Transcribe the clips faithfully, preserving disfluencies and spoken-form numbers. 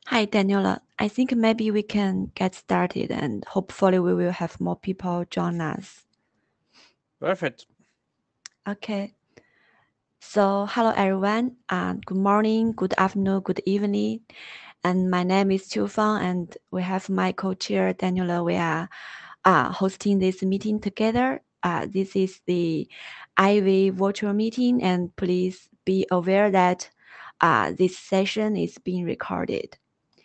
Hi, Daniela. I think maybe we can get started and hopefully we will have more people join us. Perfect. Okay. So, hello everyone. Uh, good morning, good afternoon, good evening. And my name is Qiu Fang, and we have my co-chair Daniela. We are uh, hosting this meeting together. Uh, this is the I V virtual meeting, and please be aware that uh, this session is being recorded.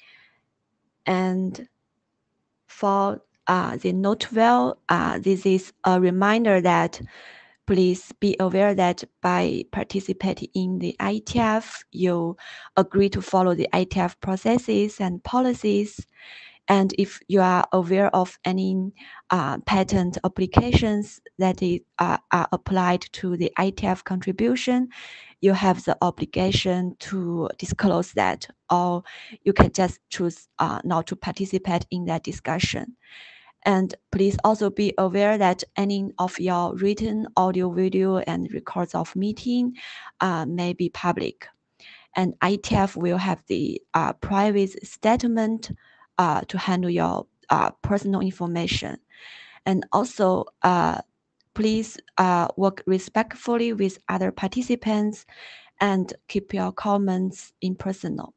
And for uh, the note well, uh, this is a reminder that please be aware that by participating in the I E T F, you agree to follow the I E T F processes and policies. And if you are aware of any uh, patent applications that is, uh, are applied to the I E T F contribution, you have the obligation to disclose that, or you can just choose uh, not to participate in that discussion. And please also be aware that any of your written audio, video, and records of meeting uh, may be public. And I E T F will have the uh, private statement uh, to handle your uh, personal information. And also, uh, please uh, work respectfully with other participants and keep your comments impersonal.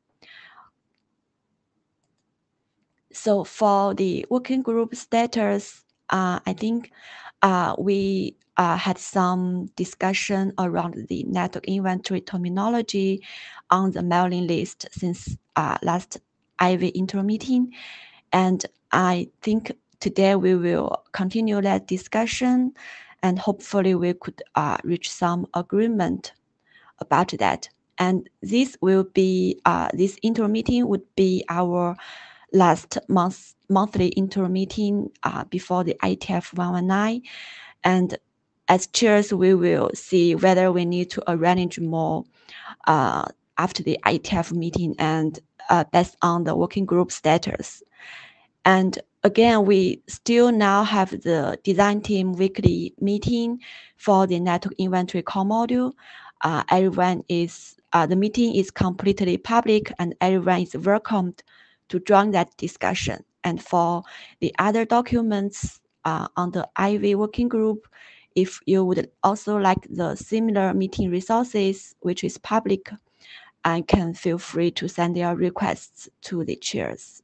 So for the working group status, uh, I think uh, we uh, had some discussion around the network inventory terminology on the mailing list since uh, last I V interim meeting. And I think today we will continue that discussion and hopefully we could uh, reach some agreement about that. And this will be, uh, this interim meeting would be our last month monthly interim meeting uh, before the I E T F one nineteen. And as chairs, we will see whether we need to arrange more uh, after the I E T F meeting and uh, based on the working group status. And again, we still now have the design team weekly meeting for the network inventory core module. Uh, everyone is, uh, the meeting is completely public and everyone is welcomed to join that discussion. And for the other documents uh, on the I V working group, if you would also like the similar meeting resources, which is public, I can feel free to send your requests to the chairs.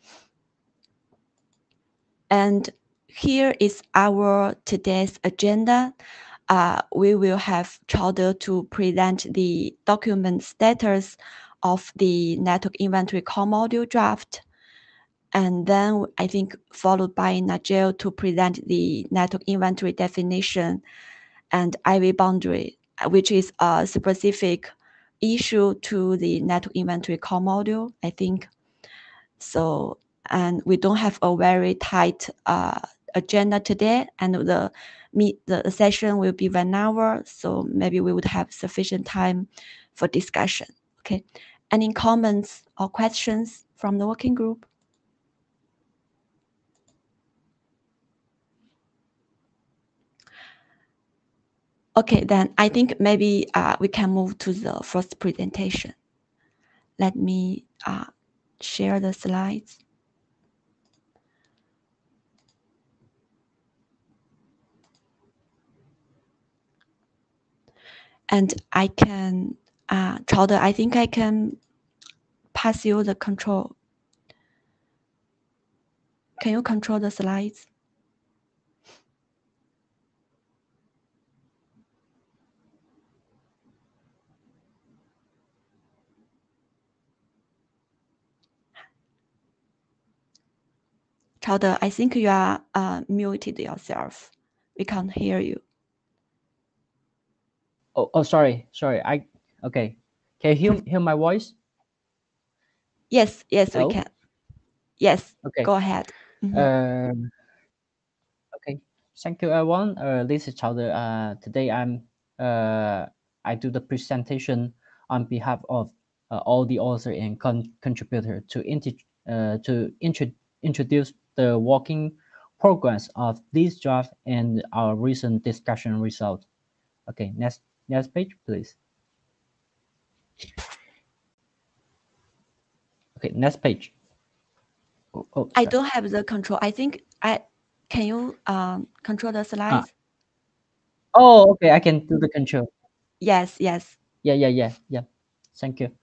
And here is our today's agenda. Uh, we will have Chowder to present the document status of the network inventory core module draft. And then I think followed by Najel to present the network inventory definition and I V boundary, which is a specific issue to the network inventory core module, I think. So, and we don't have a very tight uh, agenda today, and the meet the session will be one hour, so maybe we would have sufficient time for discussion. Okay, any comments or questions from the working group? Okay, then I think maybe uh, we can move to the first presentation. Let me uh, share the slides. And I can, uh, Chowder, I think I can pass you the control. Can you control the slides? Chowder, I think you are uh, muted yourself. We can't hear you. Oh, oh, sorry, sorry. I okay. Can you hear, hear my voice? Yes, yes, we Hello. can. Yes, Okay. go ahead. Mm-hmm. Um. Okay. Thank you, everyone. Uh, this is Chowder. Uh, today I'm uh I do the presentation on behalf of uh, all the author and con- contributor to int- uh, to intro- introduce the working progress of this draft and our recent discussion result. Okay. Next next page, please. Okay, next page. Oh, oh, I sorry. don't have the control. I think I can you um control the slides? Ah. Oh, okay, I can do the control. Yes, yes. Yeah, yeah, yeah, yeah. Thank you.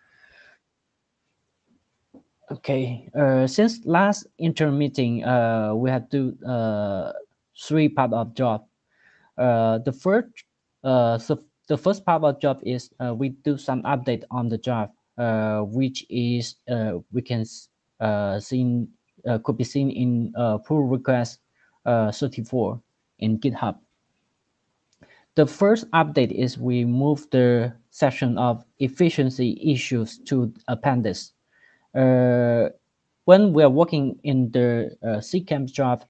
Okay, uh, since last interim meeting, uh, we had to uh, three part of job. Uh, the first, uh, so the first part of job is uh, we do some update on the job, uh, which is uh, we can uh, seen uh, could be seen in uh, pull request uh, thirty-four in GitHub. The first update is we move the section of efficiency issues to appendix. Uh, when we're working in the uh, C CAMS job,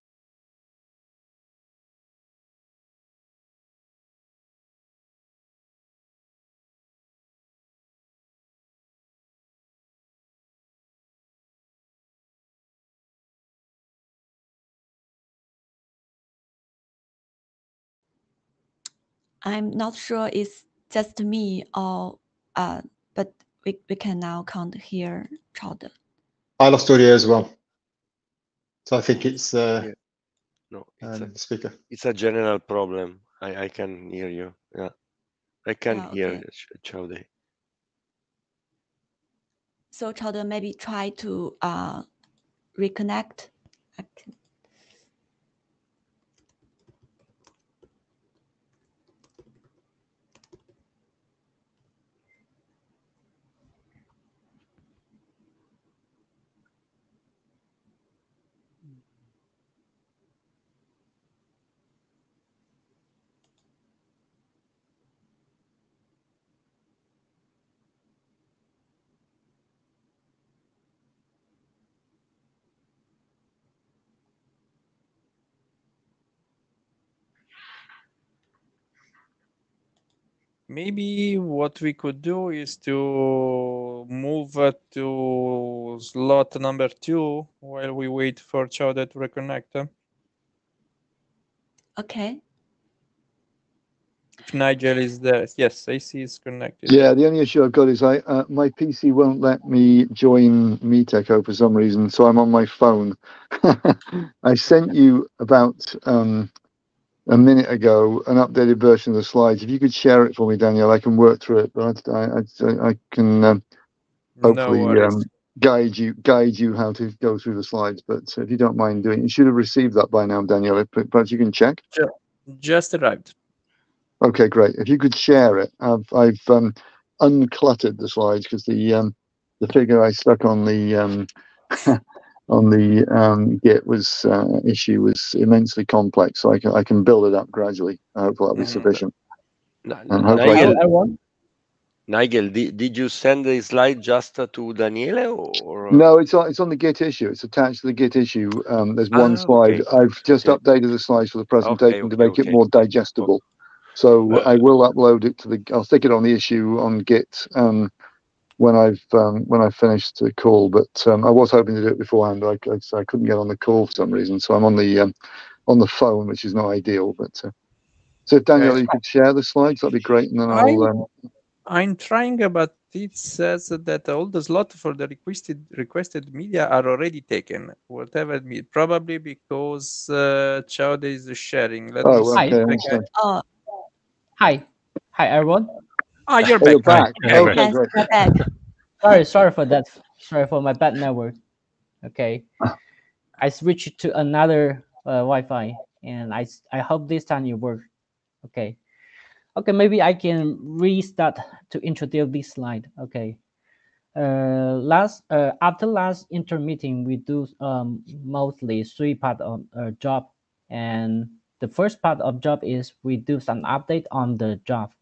I'm not sure it's just me or uh but we, we can now can't hear Chowder. I lost audio as well. So I think it's uh Yeah. No, it's um, a the speaker. it's a general problem. I I can hear you. Yeah, I can Yeah, hear okay. Ch- Chowdhury. So Chowder, maybe try to uh reconnect. Okay. Maybe what we could do is to move uh, to slot number two while we wait for Chowder to reconnect. uh. Okay. If Nigel is there. Yes, I see he's connected. Yeah, the only issue I've got is I uh, my P C won't let me join MeetEcho for some reason, so I'm on my phone. I sent you about um, a minute ago an updated version of the slides. If you could share it for me, Daniel, I can work through it. But I, I, I can um, No hopefully worries. um, guide you guide you how to go through the slides. But if you don't mind doing it, you should have received that by now, Daniel. If, perhaps you can check. Ju- Just arrived. Okay, great. If you could share it, I've I've um, uncluttered the slides because the um, the figure I stuck on the um, on the um, Git was uh, issue was immensely complex, so I can I can build it up gradually. I hope that'll be Mm, sufficient. N- And N- hopefully, I Nigel, can, everyone. Nigel, did, did you send the slide just uh, to Daniele or? uh, no, it's on it's on the Git issue. It's attached to the Git issue. Um, there's one Ah, slide. okay, I've just okay, updated the slides for the okay, presentation to okay, make it okay. more Oh, digestible. So uh, I will upload it to the. I'll stick it on the issue on Git. Um, when I've um, when I finished the call, but um, I was hoping to do it beforehand. I, I, I couldn't get on the call for some reason, so I'm on the um, on the phone, which is not ideal. But uh, so if Daniel, Okay. you could share the slides, that'd be great, and then I'll. I'm, Um, I'm trying, uh, but it says that all the slots for the requested requested media are already taken. Whatever it means, probably because uh, Chowder is sharing. Let me oh, see Hi. if okay, I I can. understand. Oh Hi, hi everyone. Ah, you're Oh, you're back. back. Hi. Okay, yes, great. we're back. Sorry, sorry for that. Sorry for my bad network. Okay, I switched to another uh, Wi-Fi, and I s- I hope this time it works. Okay, okay, maybe I can restart to introduce this slide. Okay. Uh, last uh, after last inter meeting, we do um, mostly three part of uh, job, and the first part of job is we do some update on the job.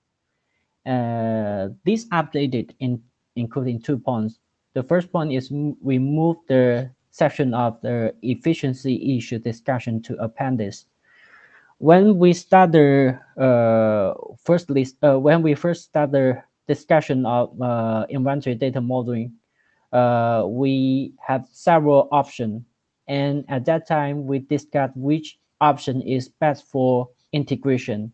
Uh, this updated in including two points. The first point is m- we move the section of the efficiency issue discussion to appendix. When we start the uh, first list, uh, when we first start the discussion of uh, inventory data modeling, uh, we have several options, and at that time we discussed which option is best for integration.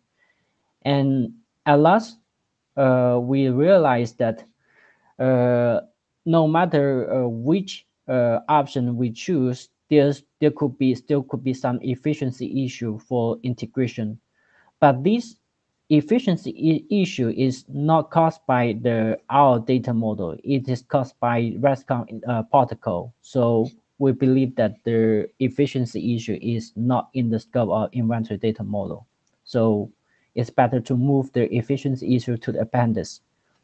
And at last, uh, we realized that uh, no matter uh, which uh, option we choose, there's there could be still could be some efficiency issue for integration. But this efficiency I- issue is not caused by the our data model. It is caused by RESTCON uh, protocol. So we believe that the efficiency issue is not in the scope of inventory data model. So it's better to move the efficiency issue to the appendix.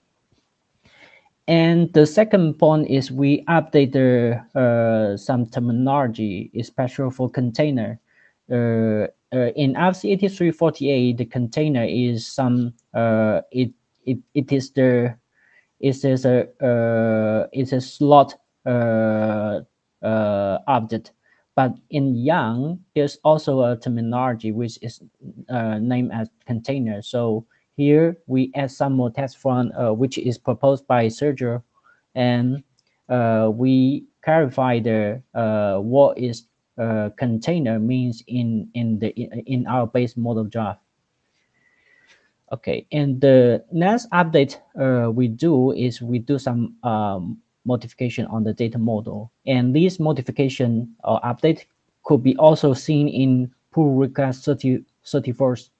And the second point is we update the, uh, some terminology, especially for container. Uh, uh, in I E T F three forty-eight, the container is some uh, it it it is the it is a uh, it's a slot uh, uh, object. But in Yang, there's also a terminology which is uh, named as container. So here we add some more text from uh, which is proposed by Sergio, and uh, we clarify the uh, what is uh, container means in in the in our base model draft. Okay, and the next update uh, we do is we do some um, modification on the data model, and this modification or update could be also seen in pull request thirty, thirty-first.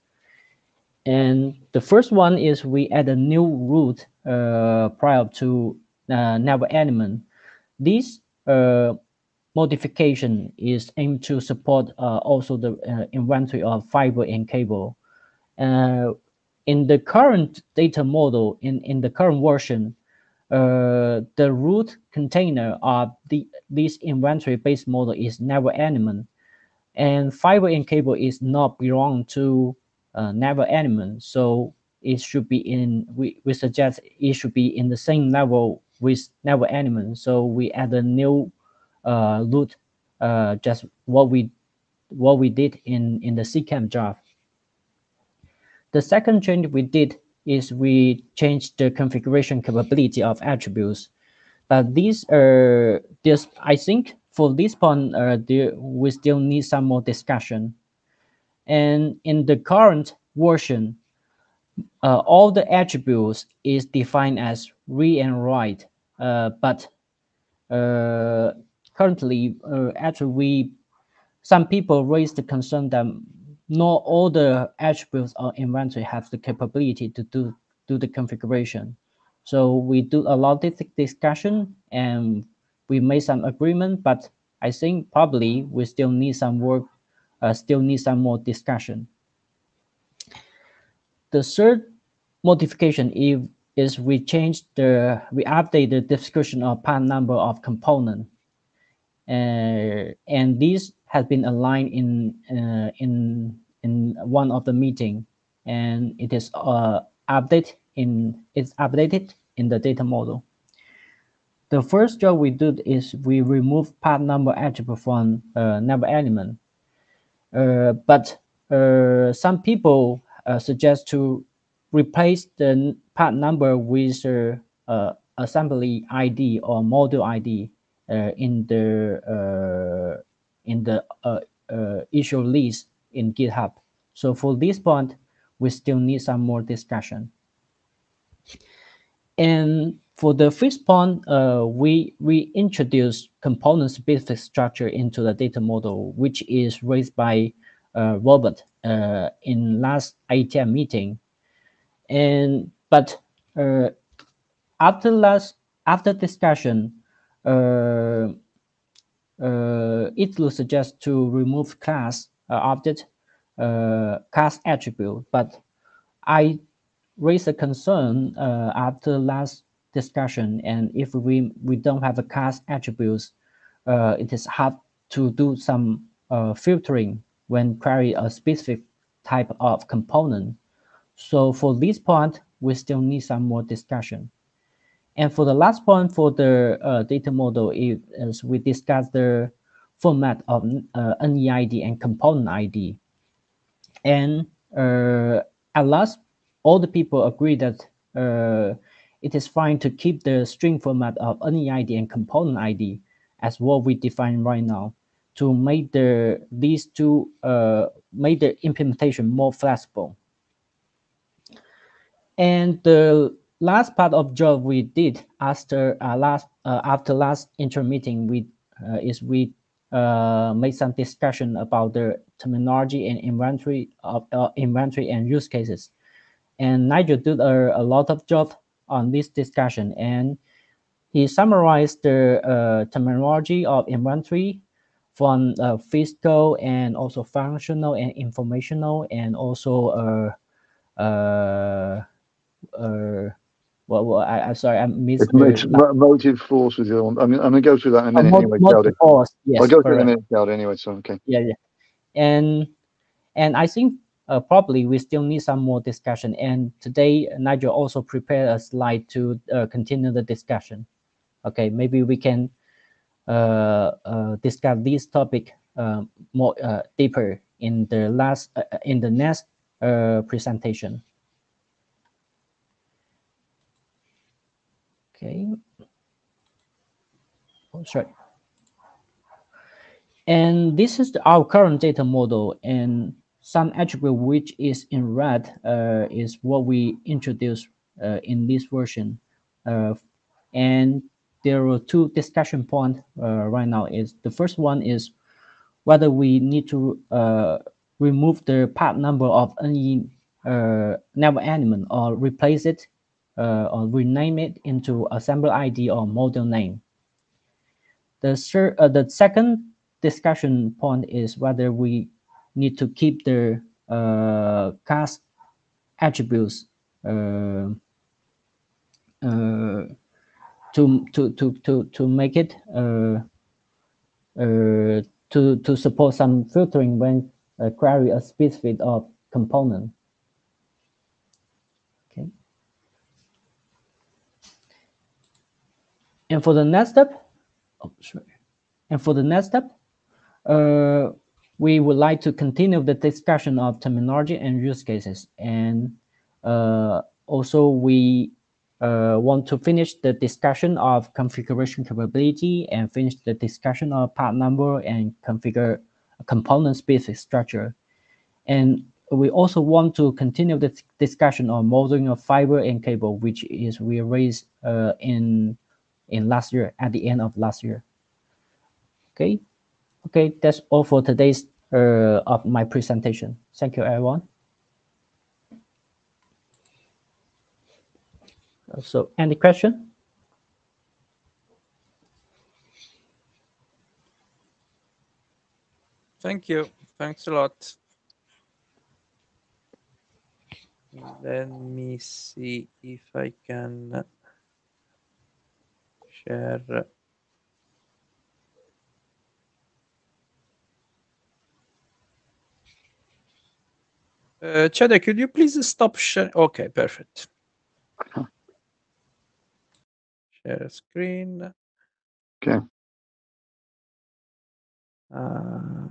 And the first one is we add a new root uh, prior to uh, never element. This uh, modification is aimed to support uh, also the uh, inventory of fiber and cable. Uh, in the current data model, in, in the current version, uh, the root container of the this inventory-based model is never element, and fiber and cable is not belong to uh, never element. So it should be in. We, we suggest it should be in the same level with never element. So we add a new uh, root, uh, just what we what we did in in the C CAM draft. The second change we did is we changed the configuration capability of attributes. But these are this I think for this point uh, there, we still need some more discussion. And in the current version, uh, all the attributes is defined as read and write. Uh, but uh, currently, uh, actually, we some people raise the concern that not all the attributes or inventory have the capability to do, do the configuration. So we do a lot of discussion and we made some agreement, but I think probably we still need some work, uh, still need some more discussion. The third modification is, is we changed the, we update the description of part number of component. Uh, and this has been aligned in uh, in in one of the meeting, and it is uh, update in it's updated in the data model. The first job we did is we remove part number attribute from uh, never element, uh, but uh, some people uh, suggest to replace the part number with uh, uh, assembly I D or module I D uh, in the uh, in the uh, uh, issue list in GitHub. So for this point, we still need some more discussion. And for the fifth point, uh, we we introduce component-specific structure into the data model, which is raised by uh, Robert uh, in last I E T F meeting. And but uh, after last after discussion, uh, uh, it will suggest to remove class uh, object uh, class attribute. But I raised a concern uh, after last discussion, and if we we don't have a class attributes, uh, it is hard to do some uh, filtering when query a specific type of component. So for this point, we still need some more discussion. And for the last point for the uh, data model is we discussed the format of uh, N E I D and component I D. And uh, at last, all the people agree that uh, it is fine to keep the string format of N E I D and component I D as what we define right now to make the these two uh, make the implementation more flexible. And the last part of job we did after uh, last uh, after last interim meeting, we uh, is we uh, made some discussion about the terminology and inventory of uh, inventory and use cases. And Nigel did a, a lot of job on this discussion, and he summarized the uh, terminology of inventory from uh, physical and also functional and informational, and also uh, uh, uh, well, well I, I'm sorry, I missed It's the mo- motive force was the other one. I mean, I'm going to go through that in a uh, minute mod, anyway, mod Cowdy. force. Yes, I'll go through it in a correct. minute, Cowdy, anyway, so okay. Yeah, yeah. And and I think uh, probably we still need some more discussion. And today, Nigel also prepared a slide to uh, continue the discussion. Okay, maybe we can uh, uh, discuss this topic uh, more uh, deeper in the last uh, in the next uh, presentation. Okay. Oh, sorry. And this is the, our current data model, and some attribute which is in red uh, is what we introduced uh, in this version. Uh, and there are two discussion points uh, right now. Is the first one is whether we need to uh, remove the part number of any uh, never element or replace it uh, or rename it into assembly I D or model name. The, third, uh, the second discussion point is whether we need to keep the uh, class attributes uh, uh, to, to, to, to, to make it uh, uh, to, to support some filtering when uh, query a specific of component. Okay. And for the next step, oh, sorry. And for the next step, uh, we would like to continue the discussion of terminology and use cases. And uh, also we uh, want to finish the discussion of configuration capability and finish the discussion of part number and configure component specific structure. And we also want to continue the discussion on modeling of fiber and cable, which is we raised uh, in in last year, at the end of last year. Okay. Okay, that's all for today's uh, of my presentation. Thank you, everyone. So, any question? Thank you. Thanks a lot. Let me see if I can share. Uh, Chade, could you please stop sharing? Okay, perfect. Share screen. Okay. Uh,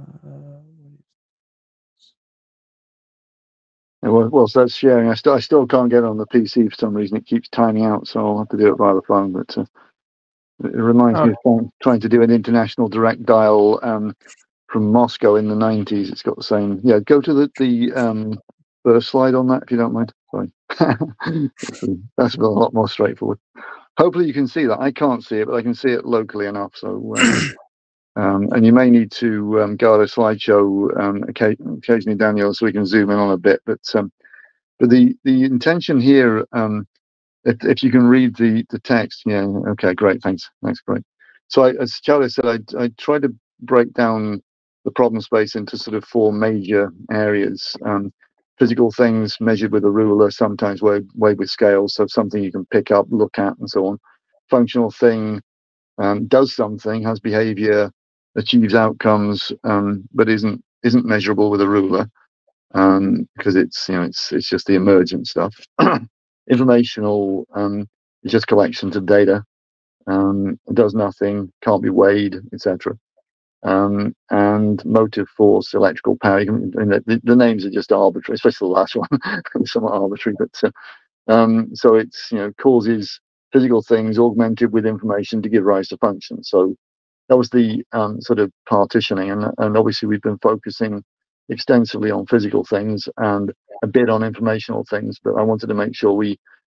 Yeah, well, whilst that's sharing, I still I still can't get on the P C for some reason. It keeps timing out, so I'll have to do it via the phone. But uh, it reminds okay. me of trying, trying to do an international direct dial um, from Moscow in the nineties. It's got the same. Yeah, go to the the um, first slide on that if you don't mind. Sorry, that's a lot more straightforward. Hopefully you can see that. I can't see it, but I can see it locally enough. So. Um, Um, and you may need to um, go to a slideshow um, occasionally, Daniel, so we can zoom in on a bit. But um, but the the intention here, um, if if you can read the the text, yeah, okay, great, thanks, thanks, great. So I, as Charlie said, I I tried to break down the problem space into sort of four major areas. Um, physical things measured with a ruler, sometimes weighed, weighed with scales, so something you can pick up, look at, and so on. Functional thing. Um, does something, has behavior, achieves outcomes, um, but isn't isn't measurable with a ruler um, because it's you know it's it's just the emergent stuff. Informational um, is just collections of data. Um, does nothing, can't be weighed, et cetera. Um, and motive force, electrical power. You can, the, the names are just arbitrary, especially the last one, somewhat arbitrary, but. Uh, Um, so it's you know causes physical things augmented with information to give rise to function. So that was the um, sort of partitioning, and and obviously we've been focusing extensively on physical things and a bit on informational things. But I wanted to make sure we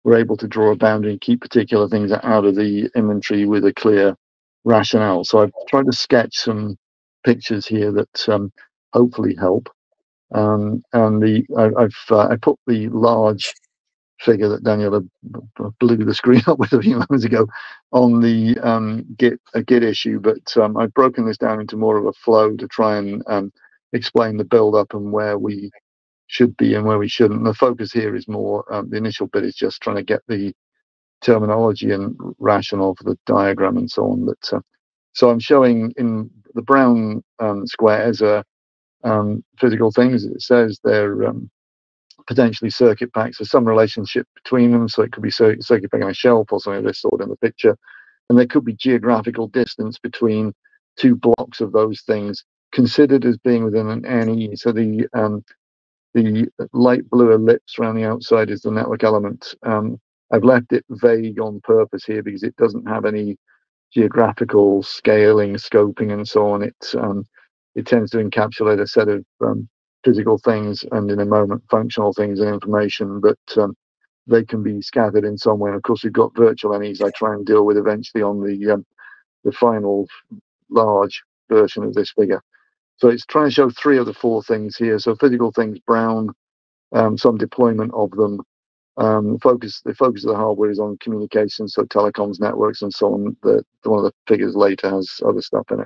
we're able to draw a boundary and keep particular things out of the inventory with a clear rationale. So I've tried to sketch some pictures here that um, hopefully help. Um, and the I, I've uh, I put the large figure that Daniela blew the screen up with a few moments ago on the um, Git a Git issue, but um, I've broken this down into more of a flow to try and um, explain the build up and where we should be and where we shouldn't. And the focus here is more um, the initial bit is just trying to get the terminology and rationale for the diagram and so on. But uh, so I'm showing in the brown um, squares are um, physical things. It says they're um, potentially circuit packs. There's some relationship between them, so it could be circuit, circuit pack on a shelf or something of this sort in the picture. And there could be geographical distance between two blocks of those things considered as being within an N E. So the um, the light blue ellipse around the outside is the network element. Um, I've left it vague on purpose here because it doesn't have any geographical scaling, scoping, and so on. It um, it tends to encapsulate a set of um, physical things and, in a moment, functional things and information, but um, they can be scattered in some way. And of course, we've got virtual N Es I try and deal with eventually on the um, the final large version of this figure. So it's trying to show three of the four things here. So physical things, brown, um, some deployment of them. Um, focus the focus of the hardware is on communications, so telecoms, networks, and so on. The one of the figures later has other stuff in it.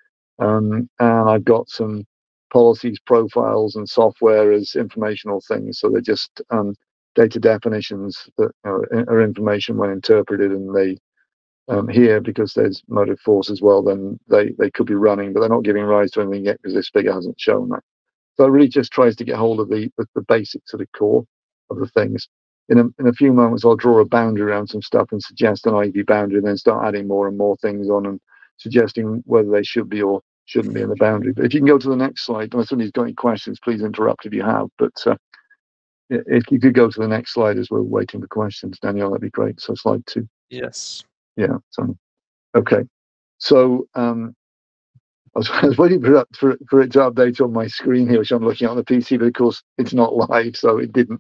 Um, and I've got some policies, profiles, and software as informational things. So they're just um, data definitions that are, are information when interpreted, and they um, here, because there's motive force as well, then they, they could be running, but they're not giving rise to anything yet because this figure hasn't shown that. So it really just tries to get hold of the, the, the basics of the core of the things. In a, in a few moments, I'll draw a boundary around some stuff and suggest an I V boundary, and then start adding more and more things on and suggesting whether they should be or shouldn't be in the boundary. But if you can go to the next slide, unless somebody's got any questions, please interrupt if you have. But uh, if you could go to the next slide as we're waiting for questions, Danielle, that'd be great. So slide two. Yes. Yeah. So, okay. So um, I was, I was waiting for it, for, for it to update on my screen here, which I'm looking at on the P C, but of course it's not live, so it didn't.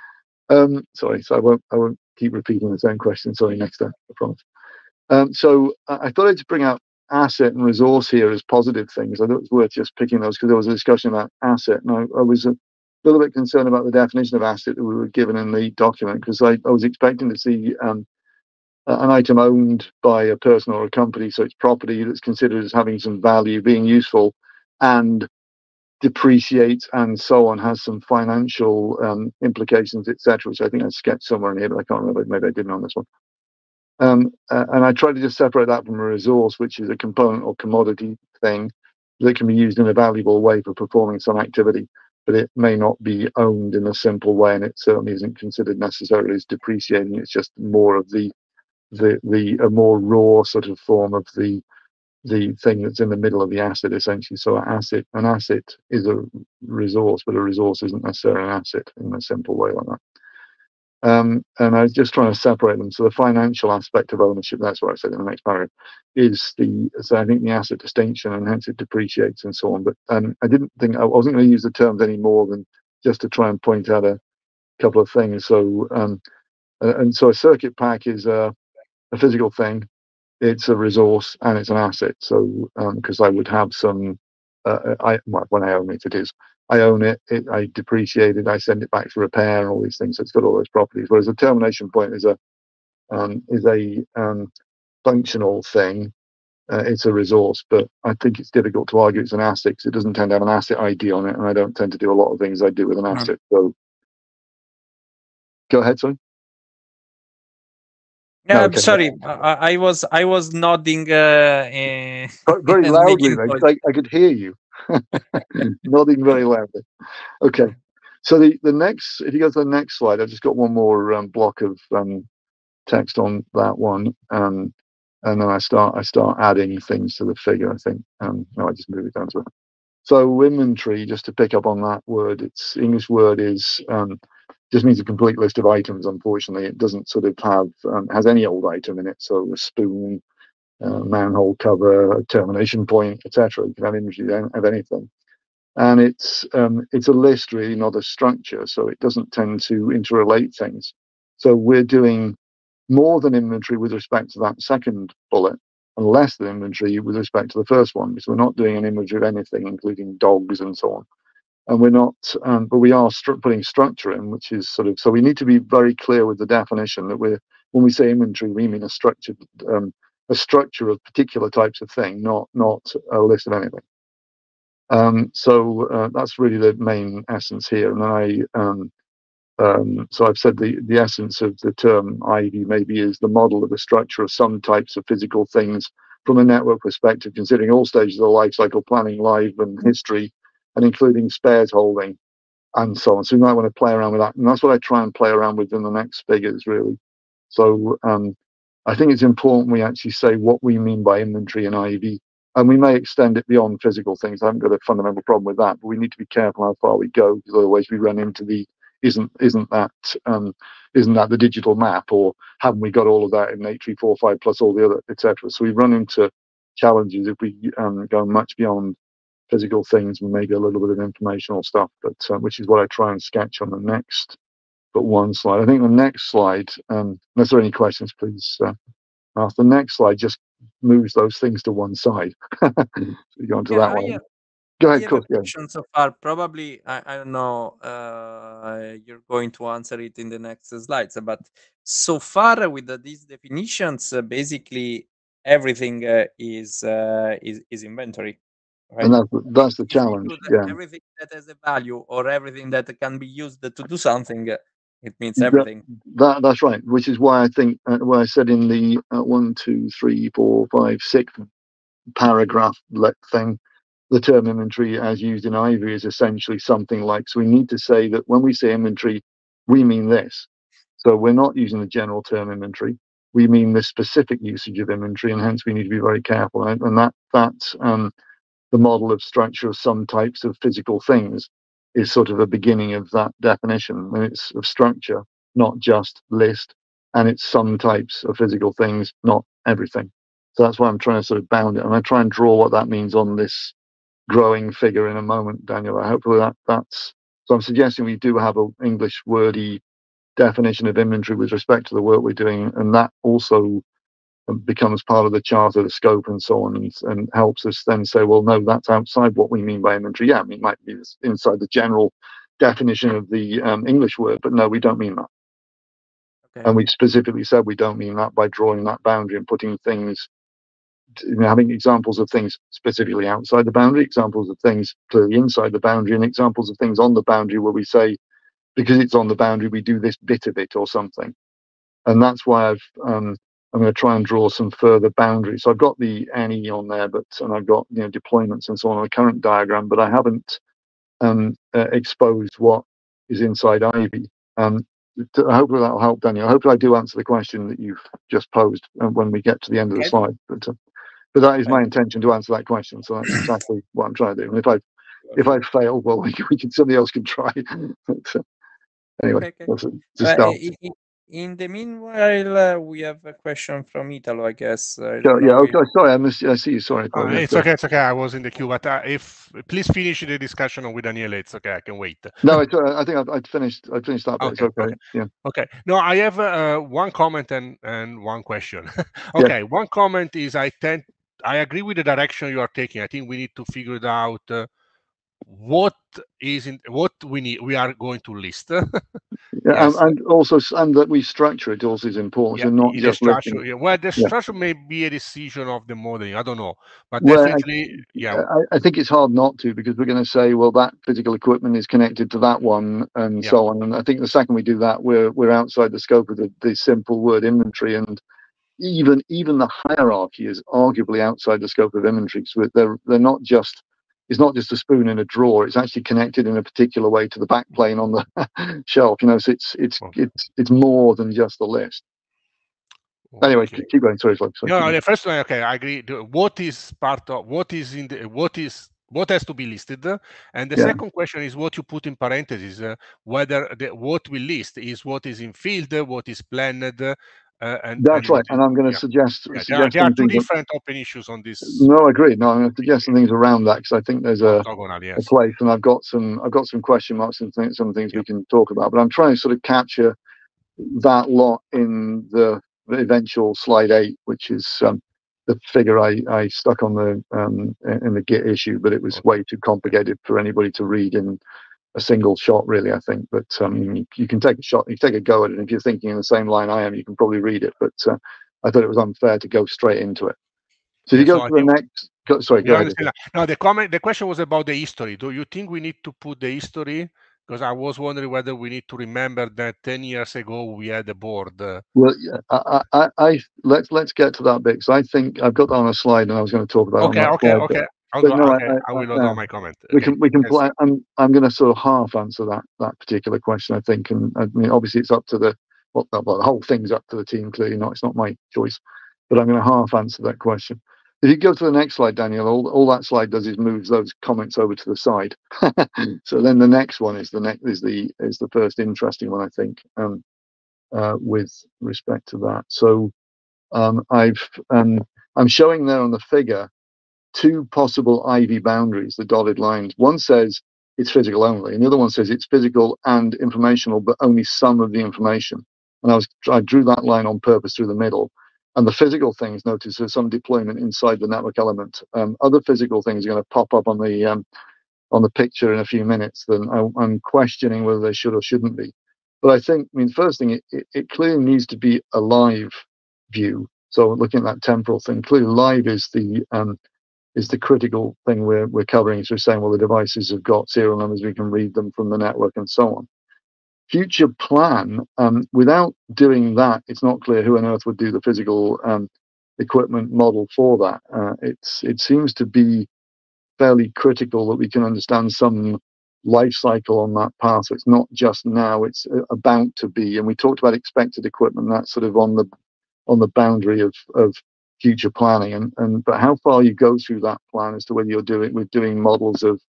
Um, sorry, so I won't I won't keep repeating the same question. Sorry, next time, I promise. Um, so I thought I'd just bring out asset and resource here as positive things. I thought it was worth just picking those because there was a discussion about asset, and I, I was a little bit concerned about the definition of asset that we were given in the document, because I, I was expecting to see um, an item owned by a person or a company, so it's property that's considered as having some value, being useful, and depreciates and so on, has some financial um, implications, et cetera, which I think I sketched somewhere in here, but I can't remember. Maybe I didn't on this one. Um, uh, and I tried to just separate that from a resource, which is a component or commodity thing that can be used in a valuable way for performing some activity, but it may not be owned in a simple way, and it certainly isn't considered necessarily as depreciating. It's just more of the the the a more raw sort of form of the the thing that's in the middle of the asset, essentially. So an asset, an asset is a resource, but a resource isn't necessarily an asset in a simple way like that. Um, and I was just trying to separate them. So the financial aspect of ownership, that's what I said in the next paragraph, is the, so I think the asset distinction, and hence it depreciates and so on. But um, I didn't think, I wasn't going to use the terms any more than just to try and point out a couple of things. So, um, and so a circuit pack is a, a physical thing. It's a resource and it's an asset. So, because um, I would have some, uh, I well, when I own it, it is. I own it, it. I depreciate it. I send it back for repair and all these things. So it's got all those properties. Whereas a termination point is a um, is a um, functional thing. Uh, it's a resource, but I think it's difficult to argue it's an asset because it doesn't tend to have an asset I D on it, and I don't tend to do a lot of things I do with an Mm. asset. So, go ahead, sorry. Yeah, I'm Okay. sorry. I, I was I was nodding uh, eh, Very and loudly, making though, noise. 'cause I, I could hear you nodding very loudly. Okay, so the the next, if you go to the next slide, I've just got one more um, block of um, text on that one, um, and then I start I start adding things to the figure. I think. Um, no, I just move it down to it. So inventory, just to pick up on that word, its English word is um, just means a complete list of items. Unfortunately, it doesn't sort of have um, has any old item in it. So a spoon, uh, manhole cover, a termination point, et cetera. You can have inventory of anything, and it's um, it's a list really, not a structure. So it doesn't tend to interrelate things. So we're doing more than inventory with respect to that second bullet, and less than inventory with respect to the first one, because we're not doing an inventory of anything, including dogs and so on. And we're not, um, but we are stru putting structure in, which is sort of, so we need to be very clear with the definition that we're, when we say inventory, we mean a structured, um, a structure of particular types of thing, not not a list of anything. Um, so uh, that's really the main essence here. And I, um, um, so I've said the the essence of the term I E V maybe is the model of the structure of some types of physical things from a network perspective, considering all stages of the life cycle, planning, life, and history, and including spares holding and so on. So you might want to play around with that, and that's what I try and play around with in the next figures, really. So um, I think it's important we actually say what we mean by inventory and I E V, and we may extend it beyond physical things. I haven't got a fundamental problem with that, but we need to be careful how far we go, because otherwise we run into the isn't isn't that um, isn't that the digital map, or haven't we got all of that in eight three four five plus all the other, et cetera. So we run into challenges if we um, go much beyond physical things and maybe a little bit of informational stuff, but uh, which is what I try and sketch on the next but one slide. I think the next slide, um, unless there are any questions, please uh, ask. The next slide just moves those things to one side. So you go on to Yeah, that I one. have, Go I ahead, have a Cook. Yeah. question so far. Probably, I, I don't know, uh, you're going to answer it in the next slides, but so far with the, these definitions, uh, basically everything uh, is, uh, is is inventory, right? And that's that's the If you challenge. use Yeah. everything that has a value or everything that can be used to do something, uh, it means That, everything. that that's right. Which is why I think uh, what I said in the uh, one, two, three, four, five, six paragraph let thing, the term inventory as used in I V Y is essentially something like, so we need to say that when we say inventory, we mean this. So we're not using the general term inventory. We mean the specific usage of inventory, and hence we need to be very careful. And, and that that's um, the model of structure of some types of physical things is sort of a beginning of that definition. And it's of structure, not just list, and it's some types of physical things, not everything. So that's why I'm trying to sort of bound it, and I try and draw what that means on this growing figure in a moment, Daniel. Hopefully that that's, so I'm suggesting we do have an English wordy definition of inventory with respect to the work we're doing, and that also becomes part of the charter, the scope, and so on, and, and helps us then say, well, no, that's outside what we mean by inventory. Yeah, I mean, it might be inside the general definition of the um, English word, but no, we don't mean that. Okay. And we specifically said we don't mean that by drawing that boundary and putting things, you know, having examples of things specifically outside the boundary, examples of things clearly inside the boundary, and examples of things on the boundary where we say, because it's on the boundary, we do this bit of it or something. And that's why I've, um, I'm going to try and draw some further boundaries. So I've got the N E on there, but, and I've got, you know, deployments and so on on the current diagram, but I haven't um, uh, exposed what is inside I V Y. Um, hopefully that'll help, Daniel. Hopefully I do answer the question that you've just posed uh, when we get to the end of the Okay. slide. But, uh, but that is my Right. intention, to answer that question. So that's exactly what I'm trying to do. And if I if I fail, well, we, we can, somebody else can try. But, uh, anyway, Okay, okay. that's it. Uh, Just start. i- i- in the meanwhile, uh, we have a question from Italo, I guess. I Yeah, don't yeah, know if- okay. Sorry, I missed. I see you. Sorry, Paul. Uh, Yeah, it's go. okay, it's okay. I was in the queue, but uh, if please finish the discussion with Daniele. It's okay. I can wait. No, it's, uh, I think I've, I'd finished. I finished that bit. Okay, It's okay. okay. Yeah. Okay. No, I have uh, one comment and and one question. Okay, Yeah. one comment is I tend I agree with the direction you are taking. I think we need to figure it out uh, what is in what we need. We are going to list. Yeah, Yes. and, and also, s- and that we structure it also is important. Yeah, So not the just structure. listing. Yeah, well, the Yeah. structure may be a decision of the modeling. I don't know, but Well, I, definitely, yeah, I, I think it's hard not to, because we're going to say, well, that physical equipment is connected to that one, and Yeah. so on. And I think the second we do that, we're we're outside the scope of the, the simple word inventory, and even even the hierarchy is arguably outside the scope of inventory. So they're they're not just, it's not just a spoon in a drawer. It's actually connected in a particular way to the backplane on the shelf. You know, so it's it's Okay. it's it's more than just the list. Anyway, Okay. keep going. Sorry, sorry. sorry. No, the first one, okay, I agree. The- What is part of what is in the what is what has to be listed, and the Yeah. second question is what you put in parentheses, uh, whether the, what we list is what is in field, what is planned, uh, and That's and what right. is, And I'm going to yeah, suggest yeah. There are suggest there are some two things. different open issues on this No, I agree. No, I'm going to suggest some things around that, because I think there's a, orthogonal. a Yes. place, and I've got some I've got some question marks and th- some things Yeah. we can talk about. But I'm trying to sort of capture that lot in the eventual slide eight, which is um, the figure I, I stuck on the um, in the Git issue, but it was Okay. way too complicated for anybody to read in a single shot, really, I think. But um, you, you can take a shot, you take a go at it, and if you're thinking in the same line I am, you can probably read it. But uh, I thought it was unfair to go straight into it. So if Yeah, you go so I to the think next, go, sorry, we go ahead. understand that. Now the comment, the question was about the history. Do you think we need to put the history? Because I was wondering whether we need to remember that ten years ago we had a board. Uh, Well, yeah, I, I, I, let's let's get to that bit, because I think I've got that on a slide, and I was going to talk about okay, it on that okay, slide. okay. But, I'll but do, no, I, okay, I I, will I, note uh, down my comment. we Okay. can we can Yes. play. I'm I'm going to sort of half answer that that particular question, I think, and I mean, obviously it's up to the well, well, the whole thing's up to the team. Clearly, not it's not my choice, but I'm going to half answer that question. If you go to the next slide, Daniel, all, all that slide does is moves those comments over to the side. So then the next one is the next is the is the first interesting one, I think, um, uh, with respect to that. So um, I've um, I'm showing there on the figure two possible I V Y boundaries, the dotted lines. One says it's physical only, and the other one says it's physical and informational, but only some of the information. And I was I drew that line on purpose through the middle. And the physical things, notice there's some deployment inside the network element. Um, other physical things are going to pop up on the um, on the picture in a few minutes. Then I, I'm questioning whether they should or shouldn't be. But I think, I mean, first thing, it, it, it clearly needs to be a live view. So looking at that temporal thing, clearly live is the um, is the critical thing we're we're covering. So we're saying, well, the devices have got serial numbers, we can read them from the network, and so on. Future plan, um, without doing that, it's not clear who on earth would do the physical um, equipment model for that. Uh, it's it seems to be fairly critical that we can understand some life cycle on that path. So it's not just now; it's about to be. And we talked about expected equipment. That's sort of on the on the boundary of of future planning, and and but how far you go through that plan as to whether you're doing we're doing models of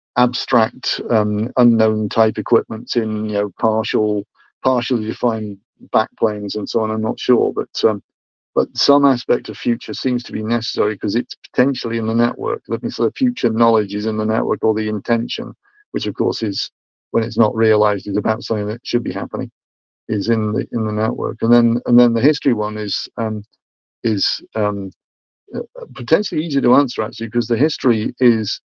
abstract um, unknown type equipment in you know partial partially defined backplanes and so on. I'm not sure, but um, but some aspect of future seems to be necessary because it's potentially in the network. That means the future knowledge is in the network, or the intention, which of course is when it's not realized is about something that should be happening, is in the in the network. And then and then the history one is um, is um, uh, potentially easy to answer, actually, because the history is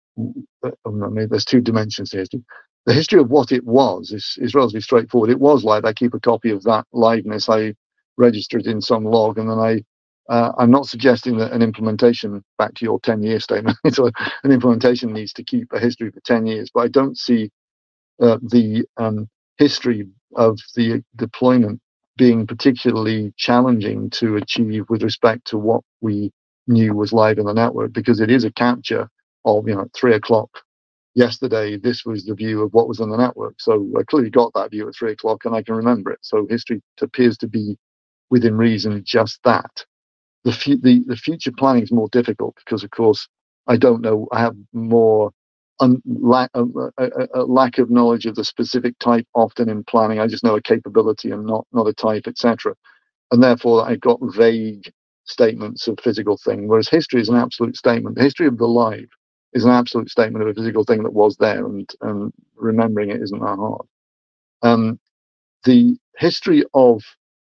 uh, maybe there's two dimensions to history. The history of what it was is, is relatively straightforward. It was live. I keep a copy of that liveness. I registered in some log, and then I uh, I'm not suggesting that an implementation, back to your ten year statement, so an implementation needs to keep a history for ten years, but I don't see uh, the um, history of the deployment being particularly challenging to achieve with respect to what we knew was live in the network, because it is a capture of, you know, at three o'clock yesterday, this was the view of what was in the network. So I clearly got that view at three o'clock and I can remember it. So history appears to be within reason just that. The, fu- the, the future planning is more difficult because, of course, I don't know, I have more un- lack, uh, a, a, a lack of knowledge of the specific type often in planning. I just know a capability and not, not a type, et cetera. And therefore, I've got vague statements of physical thing, whereas history is an absolute statement. The history of the live is an absolute statement of a physical thing that was there, and, and remembering it isn't that hard. Um, the history of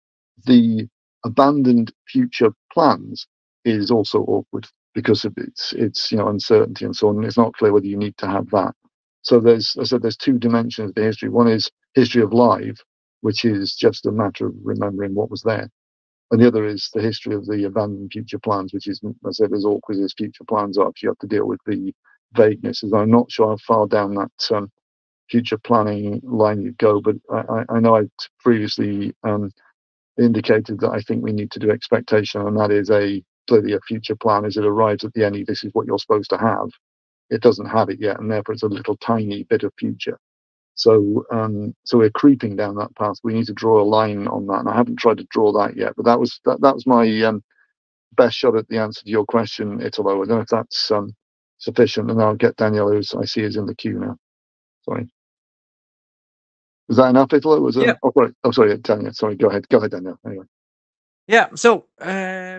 the abandoned future plans is also awkward because of its its you know uncertainty and so on. It's not clear whether you need to have that. So there's I said there's two dimensions of the history. One is history of live, which is just a matter of remembering what was there, and the other is the history of the abandoned future plans, which is, as I said, as awkward as future plans are, because you have to deal with the vagueness. And I'm not sure how far down that um, future planning line you go, but I, I know I previously um, indicated that I think we need to do expectation, and that is a clearly a future plan. As it arrives at the end, this is what you're supposed to have. It doesn't have it yet, and therefore it's a little tiny bit of future. So, um, so we're creeping down that path. We need to draw a line on that, and I haven't tried to draw that yet. But that was that, that was my um, best shot at the answer to your question, Italo. I don't know if that's um, sufficient, and I'll get Danielle, who I see is in the queue now. Sorry. Was that enough, Italo? Was it? Yeah. Oh, sorry. Oh, sorry, Danielle. Sorry. Go ahead. Go ahead, Danielle. Anyway. Yeah. So uh,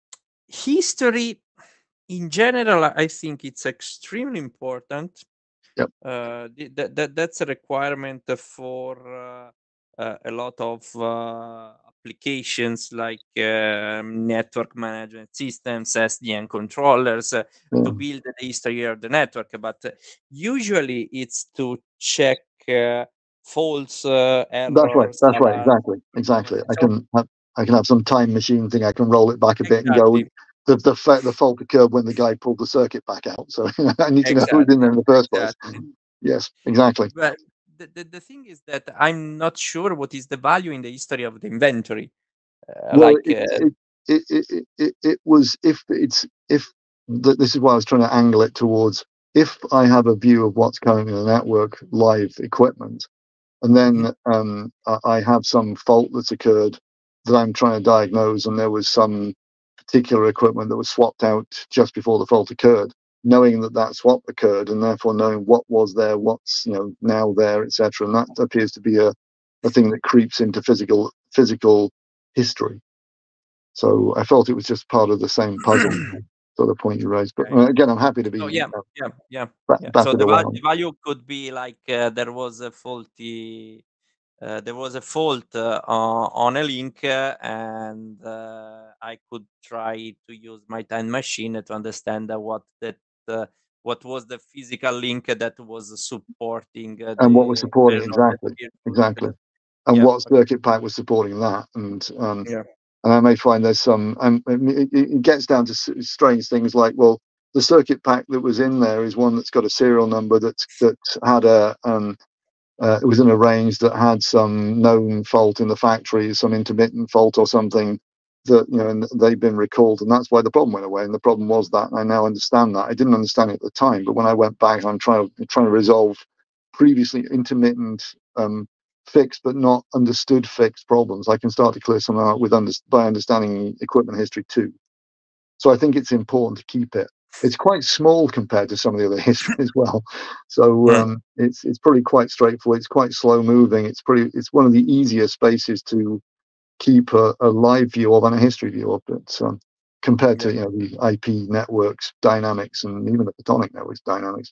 history in general, I think it's extremely important. Yep. Uh, th- that, that that's a requirement for uh, uh, a lot of uh, applications like um, network management systems, S D N controllers, uh, Yeah. to build the history of the network. But uh, usually it's to check uh, faults, uh, That's right. errors. That's right. Alarms. Exactly. Exactly. I So can have I can have some time machine thing. I can roll it back a bit and go. exactly, The the fa- the fault occurred when the guy pulled the circuit back out. So I need to know who's in exactly, there in the first place. exactly. Yes. Exactly. But the, the, the thing is that I'm not sure what is the value in the history of the inventory. Uh, Well, like, it uh, it it it, it, it, it was if it's if th- this is why I was trying to angle it towards if I have a view of what's currently in the network live equipment, and mhm, then um, I I have some fault that's occurred that I'm trying to diagnose, and there was some particular equipment that was swapped out just before the fault occurred, knowing that that swap occurred, and therefore knowing what was there, what's you know now there, et cetera. And that appears to be a, a thing that creeps into physical physical history. So I felt it was just part of the same puzzle. So the point you raised, but okay. uh, again, I'm happy to So be yeah, uh, yeah, yeah, bat- yeah. So batted the, away val- on. the value could be like uh, there was a faulty, uh, there was a fault uh, on on a link, uh, and uh, I could try to use my time machine to understand uh, what that uh, what was the physical link that was supporting uh, And what was the supporting error that exactly, appeared to exactly, occur. and Yeah, what okay. circuit pack was supporting that, and um, Yeah. and I may find there's some, and it, it gets down to strange things like, well, the circuit pack that was in there is one that's got a serial number that's that had a um, uh, it was in a range that had some known fault in the factory, some intermittent fault or something that you know, and they've been recalled, and that's why the problem went away. And the problem was that, and I now understand that. I didn't understand it at the time, but when I went back, I'm trying trying to resolve previously intermittent um, fixed but not understood fixed problems. I can start to clear some out with under, by understanding equipment history too. So I think it's important to keep it. It's quite small compared to some of the other history as well. So Mm, um, it's it's pretty quite straightforward. It's quite slow moving. It's pretty. It's one of the easier spaces to keep a, a live view of and a history view of it. Um, compared yeah. to you know the I P networks dynamics and even the photonic networks dynamics.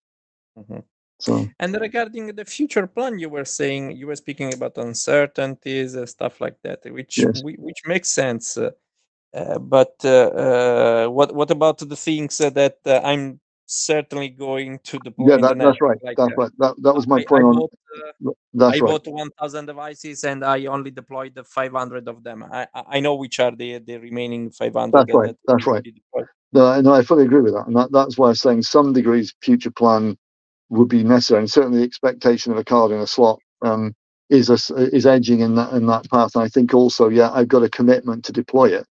Mhm. So And regarding the future plan, you were saying you were speaking about uncertainties, uh, stuff like that, which yes, whi- which makes sense. Uh, uh, but uh, uh, what what about the things uh, that uh, I'm certainly going to deploy yeah, in the that that's network? right. Like That's uh, right. That that was my I I point on. bought uh, That's I right. bought one thousand devices and I only deployed the five hundred of them. I I I know which are the the remaining five hundred That's that, right. that That's will right. be deployed. No, no, I fully agree with that, and that, that's why I'm saying some degrees future plan would be necessary, and certainly the expectation of a card in a slot um, is a, is edging in that in that path. And I think also, yeah, I've got a commitment to deploy it.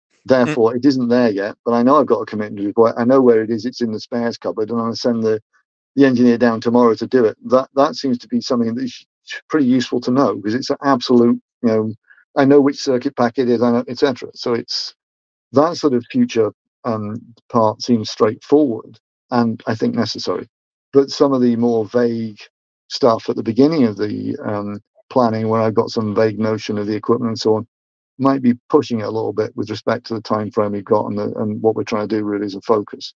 Mm, Therefore, it isn't there yet, but I know I've got a commitment to deploy it. I know where it is. It's in the spares cupboard, and I'll send the, the engineer down tomorrow to do it. That that seems to be something that's pretty useful to know because it's an absolute. You know, I know which circuit pack it is, I know, et cetera. So it's that sort of future um, part seems straightforward and I think necessary. But some of the more vague stuff at the beginning of the um, planning, where I've got some vague notion of the equipment and so on, might be pushing it a little bit with respect to the time frame we've got and, the, and what we're trying to do really as a focus.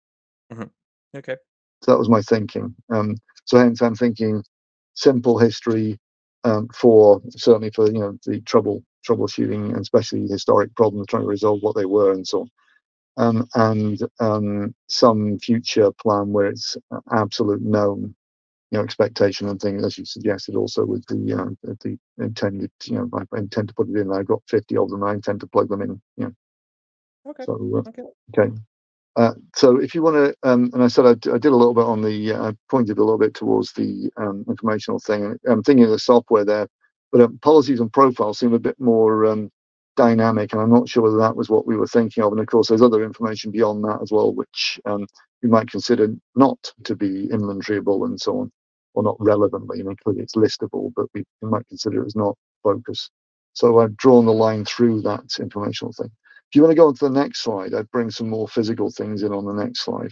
mhm. Okay. So that was my thinking. Um, so hence I'm thinking simple history um, for certainly for you know the trouble troubleshooting and especially historic problems, trying to resolve what they were and so on. Um, and um, some future plan where it's absolute known, you know, expectation and things, as you suggested, also with the uh, the intended, you know, I intend to put it in. I've got fifty of them. I intend to plug them in. You know, Okay. so Okay. uh, okay. Uh, so if you want to, um, and I said I, d- I did a little bit on the, uh, I pointed a little bit towards the um, informational thing. I'm thinking of the software there, but um, policies and profiles seem a bit more um, dynamic, and I'm not sure whether that was what we were thinking of. And of course, there's other information beyond that as well, which um, we might consider not to be inventoryable and so on, or not relevantly. I mean, clearly it's listable, but we, we might consider it as not focus. So I've drawn the line through that informational thing. If you want to go on to the next slide, I'd bring some more physical things in on the next slide.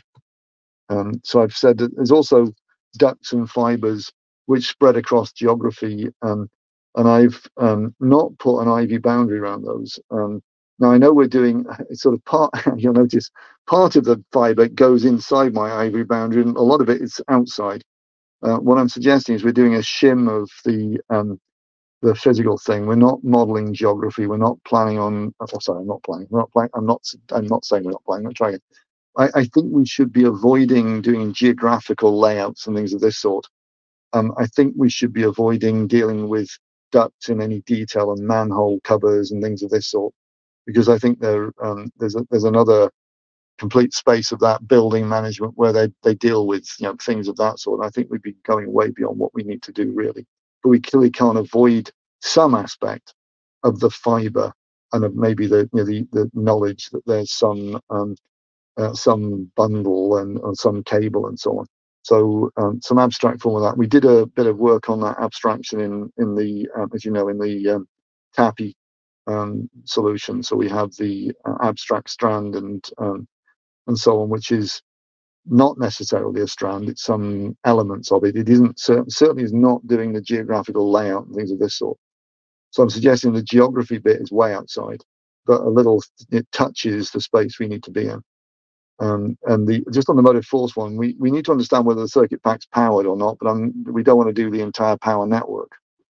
Um, so I've said that there's also ducts and fibers which spread across geography, um, and I've um, not put an I V boundary around those. Um, now I know we're doing it's sort of part. You'll notice part of the fiber goes inside my I V boundary, and a lot of it is outside. Uh, what I'm suggesting is we're doing a shim of the um, the physical thing. We're not modeling geography. We're not planning on. Oh, sorry, I'm not planning. We're not planning. I'm not. I'm not saying we're not planning. I'm not trying. I, I think we should be avoiding doing geographical layouts and things of this sort. Um, I think we should be avoiding dealing with ducts in any detail and manhole covers and things of this sort, because I think there um, there's a, there's another complete space of that building management where they they deal with, you know, things of that sort. And I think we'd be going way beyond what we need to do really, but we clearly can't avoid some aspect of the fibre and of maybe the you know, the the knowledge that there's some um, uh, some bundle and or some cable and so on. So um, some abstract form of that. We did a bit of work on that abstraction in in the um, as you know in the um, TAPI um, solution. So we have the uh, abstract strand and um, and so on, which is not necessarily a strand. It's some elements of it. It isn't certainly is not doing the geographical layout and things of this sort. So I'm suggesting the geography bit is way outside, but a little it touches the space we need to be in. Um, and the just on the motive force one, we, we need to understand whether the circuit pack's powered or not, but I'm, we don't want to do the entire power network.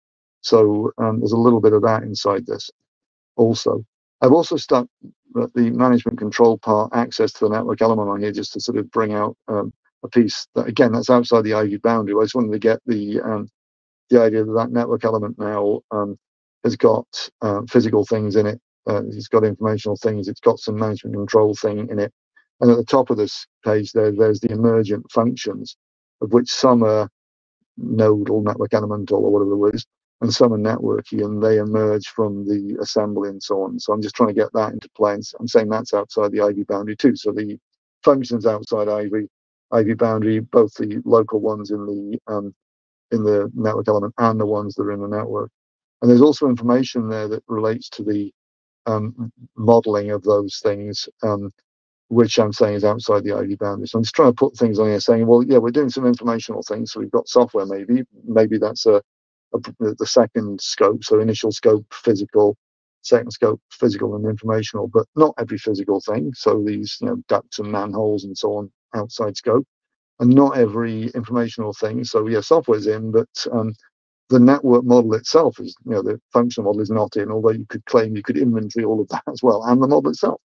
So um, there's a little bit of that inside this also. I've also stuck the management control part, access to the network element on here, just to sort of bring out um, a piece that, again, that's outside the I V boundary. I just wanted to get the um, the idea that that network element now um, has got uh, physical things in it. Uh, it's got informational things. It's got some management control thing in it. And at the top of this page, there, there's the emergent functions, of which some are nodal, network elemental, or whatever the word is, and some are networky, and they emerge from the assembly and so on. So I'm just trying to get that into play. And I'm saying that's outside the I V boundary too. So the functions outside I V, I V boundary, both the local ones in the um, in the network element and the ones that are in the network. And there's also information there that relates to the um, modeling of those things, um, which I'm saying is outside the I V boundary. So I'm just trying to put things on here saying, well, yeah, we're doing some informational things. So we've got software, maybe, maybe that's a, a the second scope. So initial scope, physical, second scope, physical and informational, but not every physical thing. So these, you know, ducts and manholes and so on, outside scope, and not every informational thing. So yeah, software's in, but um, the network model itself is, you know, the functional model is not in, although you could claim you could inventory all of that as well, and the model itself.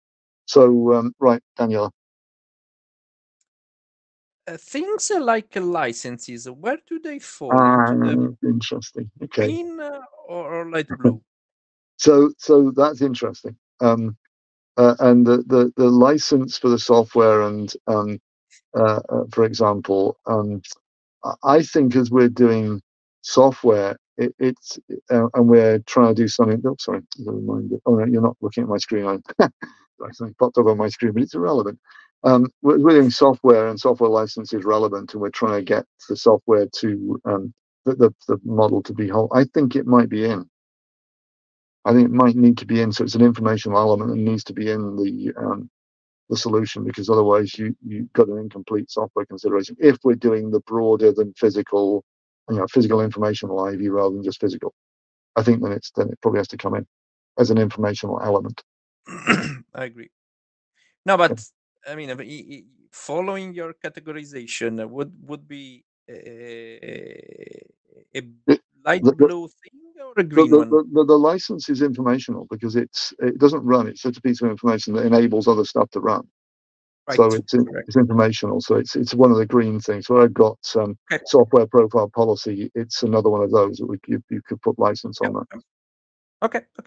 So, um, right, Daniela. Uh, things like licenses, where do they fall? Ah, Into the interesting. Okay. green uh, or, or light blue? So, so that's interesting. Um, uh, and the, the the license for the software and um, uh, uh, for example, um, I think as we're doing software, it, it's uh, and we're trying to do something. Oh, sorry, as a reminder. Oh no, you're not looking at my screen. I something popped up on my screen, but it's irrelevant. Um, we're, we're doing software, and software license is relevant, and we're trying to get the software to um, the, the the model to be whole. I think it might be in. I think it might need to be in. So it's an informational element and needs to be in the um, the solution, because otherwise you you've got an incomplete software consideration. If we're doing the broader than physical, you know, physical informational I V rather than just physical, I think then it's then it probably has to come in as an informational element. I agree. No, but I mean, following your categorization would would be a, a light the, blue thing or a green the, one? The, the, the license is informational because it's it doesn't run. It's just a piece of information that enables other stuff to run. Right. So it's it's informational. So it's it's one of the green things. So I've got um, okay. software profile policy. It's another one of those that we you, you could put license yep. on that. Okay. Okay.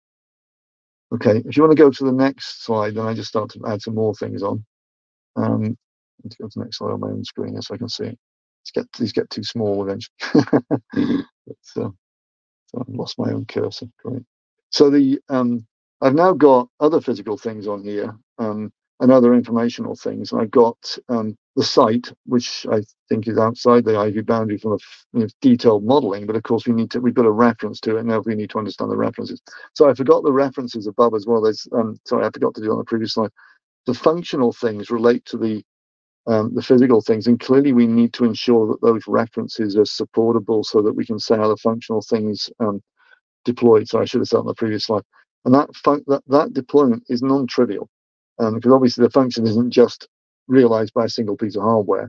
Okay. If you want to go to the next slide, then I just start to add some more things on. Um, let's go to the next slide on my own screen so I can see it. Let's get these get too small eventually. but, uh, so I've lost my own cursor. Great. So the um, I've now got other physical things on here um, and other informational things. And I've got um, the site, which I think is outside the I V boundary from a you know, detailed modeling. But of course, we need to we've got a reference to it. Now we need to understand the references. So I forgot the references above as well. There's um, sorry, I forgot to do it on the previous slide. The functional things relate to the Um, the physical things, and clearly we need to ensure that those references are supportable so that we can say how the functional things um, deployed. So I should have said on the previous slide. And that that, that deployment is non-trivial, um, because obviously the function isn't just realized by a single piece of hardware.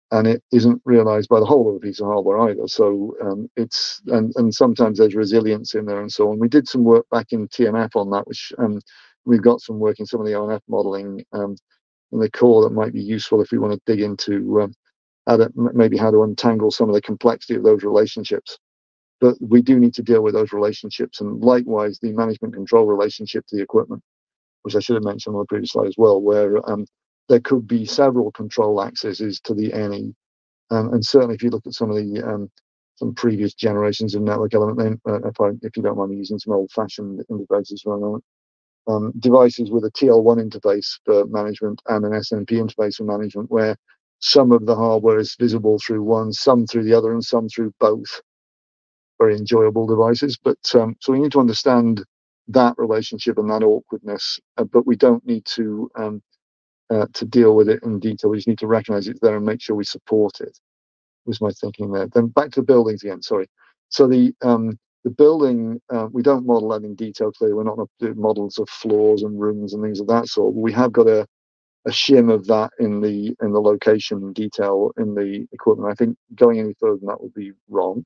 and it isn't realized by the whole of the piece of hardware either. So um, it's and and sometimes there's resilience in there and so on. We did some work back in T M F on that, which um, we've got some work in some of the O N F modeling um, in the core that might be useful if we want to dig into um, how to, maybe how to untangle some of the complexity of those relationships. But we do need to deal with those relationships, and likewise the management control relationship to the equipment, which I should have mentioned on the previous slide as well, where um, there could be several control accesses to the N E. Um, and certainly, if you look at some of the um, some previous generations of network element, uh, if, I, if you don't mind me using some old-fashioned interfaces for a moment, um, devices with a T L one interface for management and an S N P interface for management, where some of the hardware is visible through one, some through the other, and some through both. Very enjoyable devices, but um, so we need to understand that relationship and that awkwardness, uh, but we don't need to um, uh, to deal with it in detail. We just need to recognize it's there and make sure we support it. Was my thinking there. Then back to the buildings again. Sorry. So the um, the building, uh, we don't model that in detail. Clearly, we're not going to do models of floors and rooms and things of that sort. We have got a a shim of that in the in the location detail in the equipment. I think going any further than that would be wrong.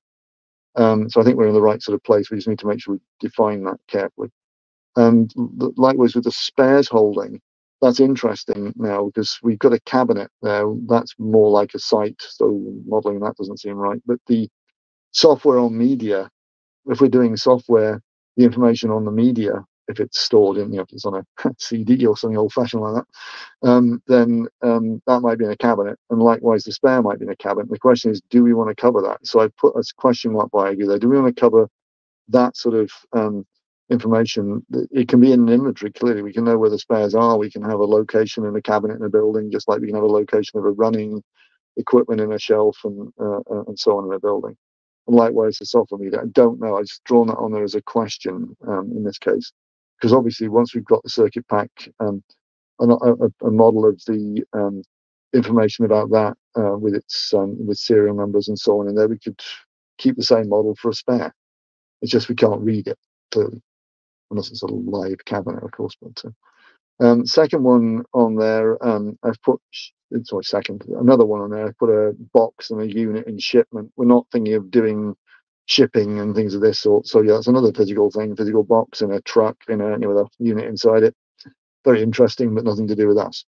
Um, so I think we're in the right sort of place. We just need to make sure we define that carefully. And likewise with the spares holding, that's interesting now because we've got a cabinet now. That's more like a site, so modeling that doesn't seem right. But the software on media, if we're doing software, the information on the media, if it's stored in, you know, if it's on a C D or something old-fashioned like that, um, then um, that might be in a cabinet, and likewise the spare might be in a cabinet. The question is, do we want to cover that? So I put a question mark by there. Do we want to cover that sort of um, information? It can be in an inventory. Clearly, we can know where the spares are. We can have a location in a cabinet in a building, just like we can have a location of a running equipment in a shelf and uh, and so on in a building. And likewise, the software media. I don't know. I just drawn that on there as a question um, in this case, because obviously once we've got the circuit pack, um, a, a, a model of the um, information about that uh, with its um, with serial numbers and so on in there, we could keep the same model for a spare. It's just we can't read it clearly, unless it's a live cabinet, of course. But uh, um, second one on there, um, I've put, sorry, second, another one on there. I've put a box and a unit in shipment. We're not thinking of doing shipping and things of this sort. So yeah, that's another physical thing, physical box in a truck, in a, you know, with a unit inside it. Very interesting, but nothing to do with us.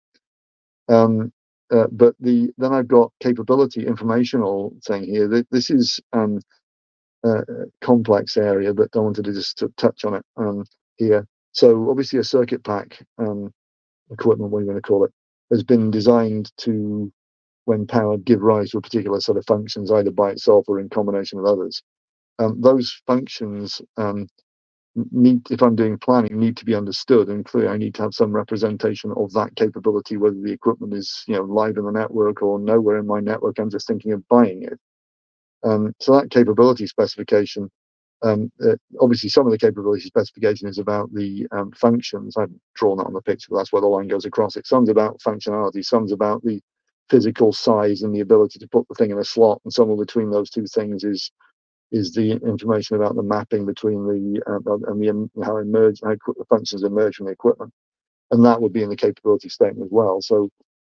Um, uh, but the then I've got capability informational thing here. This is um, uh, complex area, but I wanted to just to touch on it um, here. So obviously a circuit pack um, equipment, what are you going to call it, has been designed to, when powered, give rise to a particular set of functions, either by itself or in combination with others. Um, those functions um, need, if I'm doing planning, need to be understood, and clearly I need to have some representation of that capability, whether the equipment is, you know, live in the network or nowhere in my network. I'm just thinking of buying it. Um, so that capability specification, um, uh, obviously some of the capability specification is about the um, functions. I've drawn that on the picture, but that's where the line goes across it. Some's about functionality, some's about the physical size and the ability to put the thing in a slot, and somewhere between those two things is is the information about the mapping between the uh, and the how emerge how the functions emerge from the equipment, and that would be in the capability statement as well. So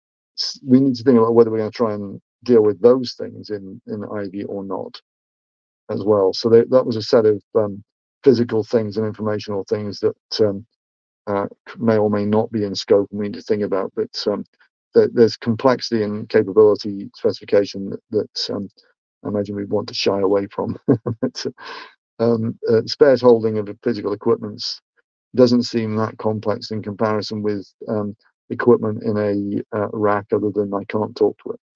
we need to think about whether we're going to try and deal with those things in in I V or not as well. So they, that was a set of um, physical things and informational things that um, uh, may or may not be in scope and we need to think about. But um, th there's complexity and capability specification that, that um, I imagine we want to shy away from. but, um, uh, spares holding of physical equipments doesn't seem that complex in comparison with um, equipment in a uh, rack, other than I can't talk to it.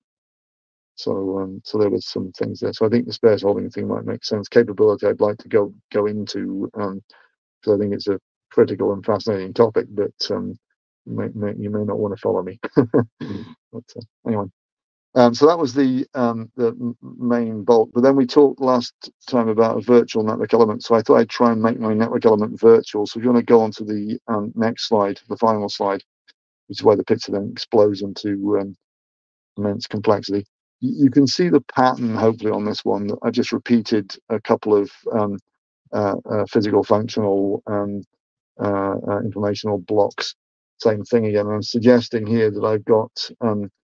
So, um, so there was some things there. So I think the spares holding thing might make sense. Capability, I'd like to go go into, um, because I think it's a critical and fascinating topic. But um, you may, may, you may not want to follow me. but uh, anyway, um, so that was the um, the main bulk. But then we talked last time about a virtual network element. So I thought I'd try and make my network element virtual. So if you want to go on to the um, next slide, the final slide, which is where the picture then explodes into um, immense complexity. You can see the pattern, hopefully, on this one. I just repeated a couple of um, uh, uh, physical, functional, um, uh, uh, informational blocks. Same thing again. I'm suggesting here that I've got um,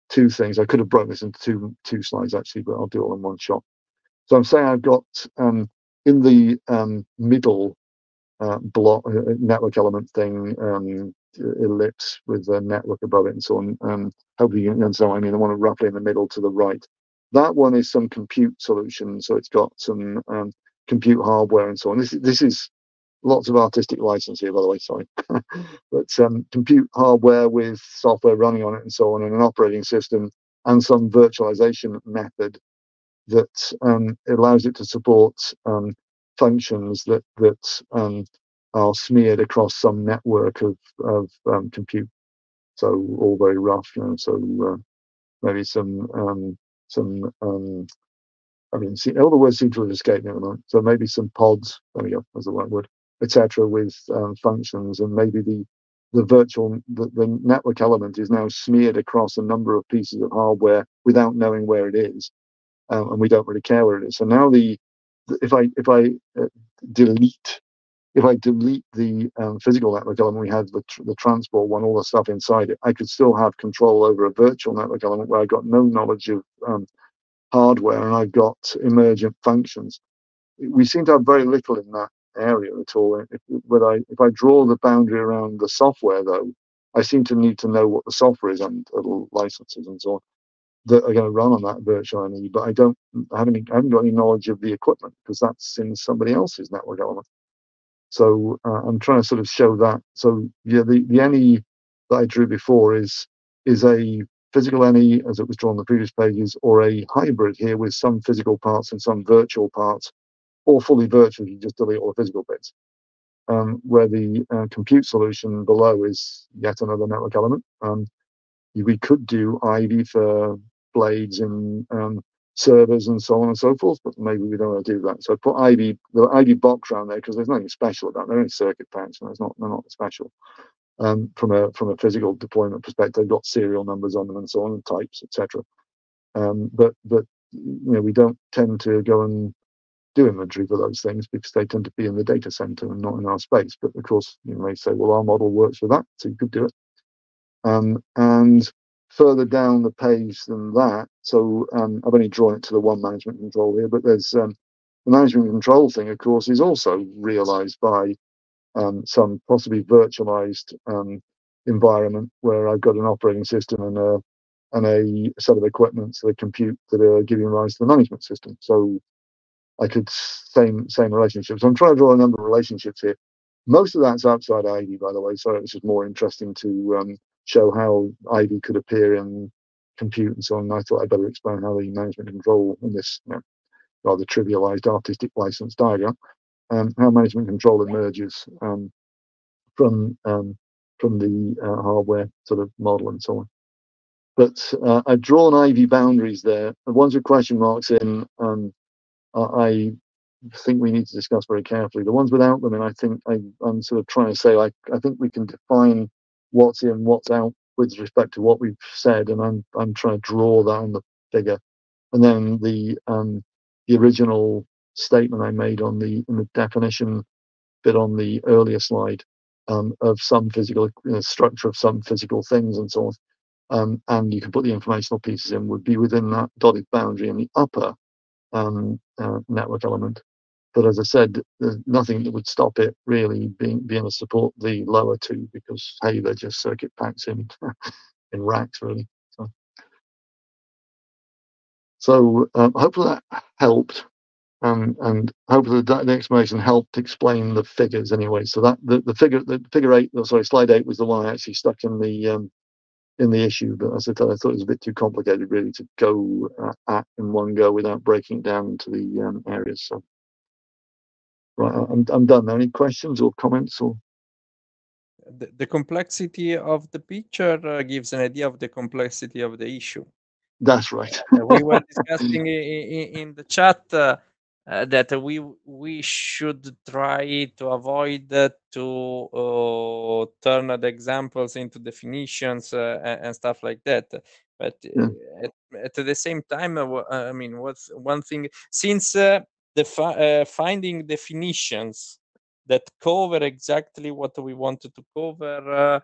two things. I could have broken this into two two slides actually, but I'll do it all in one shot. So I'm saying I've got um, in the um, middle uh, block uh, network element thing, um, ellipse with a network above it and so on. Um, hopefully you understand what I mean. The one roughly in the middle to the right. That one is some compute solution. So it's got some um, compute hardware and so on. This, this is lots of artistic license here, by the way, sorry. But um, compute hardware with software running on it and so on, and an operating system and some virtualization method that um, allows it to support um, functions that that um, are smeared across some network of of um, compute. So all very rough, you know. So uh, maybe some um, some um, I mean, see, all the words seem to have escaped me at the moment. So maybe some pods. There we go. That's the right word, et cetera. With um, functions, and maybe the the virtual the, the network element is now smeared across a number of pieces of hardware without knowing where it is. Um, and we don't really care where it is. So now the, if I if I uh, delete if I delete the um, physical network element, we had the tr the transport one, all the stuff inside it. I could still have control over a virtual network element where I got no knowledge of um, hardware, and I've got emergent functions. We seem to have very little in that area at all. If, but I if I draw the boundary around the software, though, I seem to need to know what the software is and little licenses and so on that are going to run on that virtual N E, but I don't I haven't I haven't got any knowledge of the equipment because that's in somebody else's network element. So uh, I'm trying to sort of show that. So yeah, the the N E that I drew before is is a physical N E as it was drawn on the previous pages, or a hybrid here with some physical parts and some virtual parts, or fully virtual. You just delete all the physical bits. Um, where the uh, compute solution below is yet another network element. Um, we could do Ivy for blades and um, servers and so on and so forth, but maybe we don't want to do that. So I put Ivy, the Ivy box around there because there's nothing special about it. They're only circuit packs, and it's not they're not special. Um, from a from a physical deployment perspective, they've got serial numbers on them and so on, and types, et cetera. Um, but but you know we don't tend to go and do inventory for those things because they tend to be in the data center and not in our space. But of course, you may say, well, our model works for that, so you could do it. Um, and further down the page than that, so um, I've only drawn it to the one management control here, but there's um, the management control thing, of course, is also realized by um, some possibly virtualized um, environment where I've got an operating system and a and a set of equipment to the compute that are giving rise to the management system. So I could same same relationships. So I'm trying to draw a number of relationships here. Most of that's outside Ivy, by the way. So it's just more interesting to um, show how Ivy could appear in compute and so on. And I thought I'd better explain how the management control in this you know, rather trivialized artistic license diagram, um, how management control emerges um, from um, from the uh, hardware sort of model and so on. But uh, I've drawn Ivy boundaries there. The ones with question marks in, um, I think we need to discuss very carefully. The ones without them, and I think I, I'm sort of trying to say, like, I think we can define what's in, what's out with respect to what we've said, and I'm I'm trying to draw that on the figure. And then the um, the original statement I made on the in the definition bit on the earlier slide um, of some physical you know, structure of some physical things and so on. Um, and you can put the informational pieces in would be within that dotted boundary in the upper um, uh, network element. But as I said, there's nothing that would stop it really being being able to support the lower two because hey, they're just circuit packs in in racks really. So, so um, hopefully that helped, um, and hopefully the, the explanation helped explain the figures anyway. So that the, the figure the figure eight, oh, sorry, slide eight was the one I actually stuck in the um, in the issue. But as I said, I thought it was a bit too complicated really to go uh, at in one go without breaking it down into the um, areas. So. Right, I'm, I'm done. Any questions or comments? Or The, the complexity of the picture uh, gives an idea of the complexity of the issue. That's right. Uh, we were discussing in, in the chat uh, uh, that we we should try to avoid uh, to uh, turn the examples into definitions uh, and, and stuff like that. But uh, Yeah. at, at the same time, uh, I mean, what's one thing since uh, the fi- uh, finding definitions that cover exactly what we wanted to cover. Uh,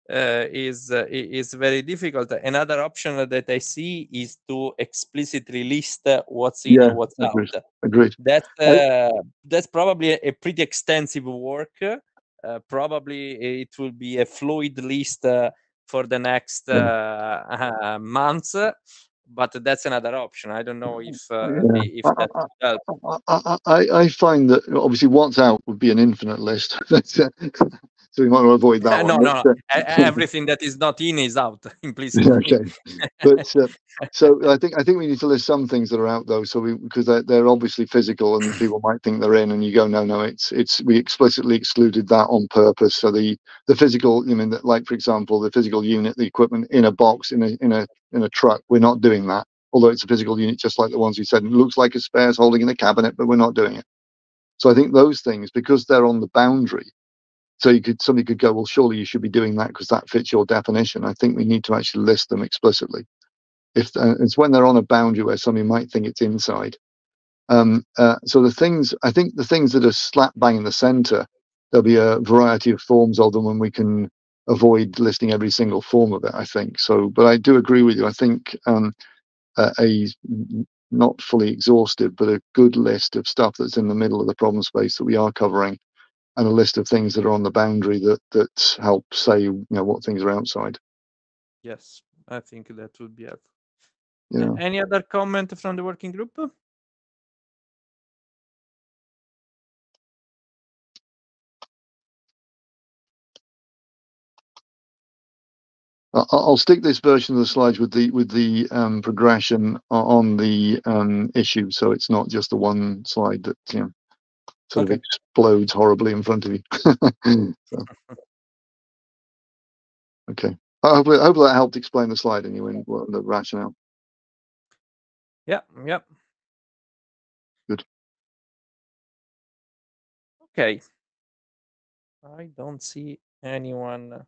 uh, is uh, is very difficult. Another option that I see is to explicitly list uh, what's in Yeah, and what's agreed. out. Agreed. That's I, uh, that's probably a, a pretty extensive work. Uh, probably it will be a fluid list uh, for the next yeah. uh, uh, months, but that's another option. I don't know if uh, Yeah. if I, that I, would help. I, I, I find that obviously what's out would be an infinite list. That's, uh, so we might want to avoid that no, one. no, no. But, E- uh, Everything that is not in is out implicitly. okay, but uh, so I think I think we need to list some things that are out though, so we because they're, they're obviously physical and people might think they're in, and you go no no it's it's we explicitly excluded that on purpose. So the the physical, you mean like for example the physical unit, the equipment in a box in a in a in a truck, we're not doing that. Although it's a physical unit, just like the ones we said, it looks like a spares holding in a cabinet, but we're not doing it. So I think those things, because they're on the boundary, so you could somebody could go, well, surely you should be doing that because that fits your definition. I think we need to actually list them explicitly. If uh, it's when they're on a boundary where somebody might think it's inside. Um, uh, so the things, I think the things that are slap bang in the center, there'll be a variety of forms of them, and we can avoid listing every single form of it. I think so, but I do agree with you. I think um, uh, a not fully exhaustive, but a good list of stuff that's in the middle of the problem space that we are covering, and a list of things that are on the boundary that that help say you know what things are outside. Yes, I think that would be helpful. Yeah. A- Any other comment from the working group? I- I'll stick this version of the slides with the with the um, progression o- on the um, issue, so it's not just the one slide that you know, sort Okay. of explodes horribly in front of you. So, okay. Hopefully, hopefully that helped explain the slide anyway, and what the rationale. Yeah, yeah. Good. Okay. I don't see anyone.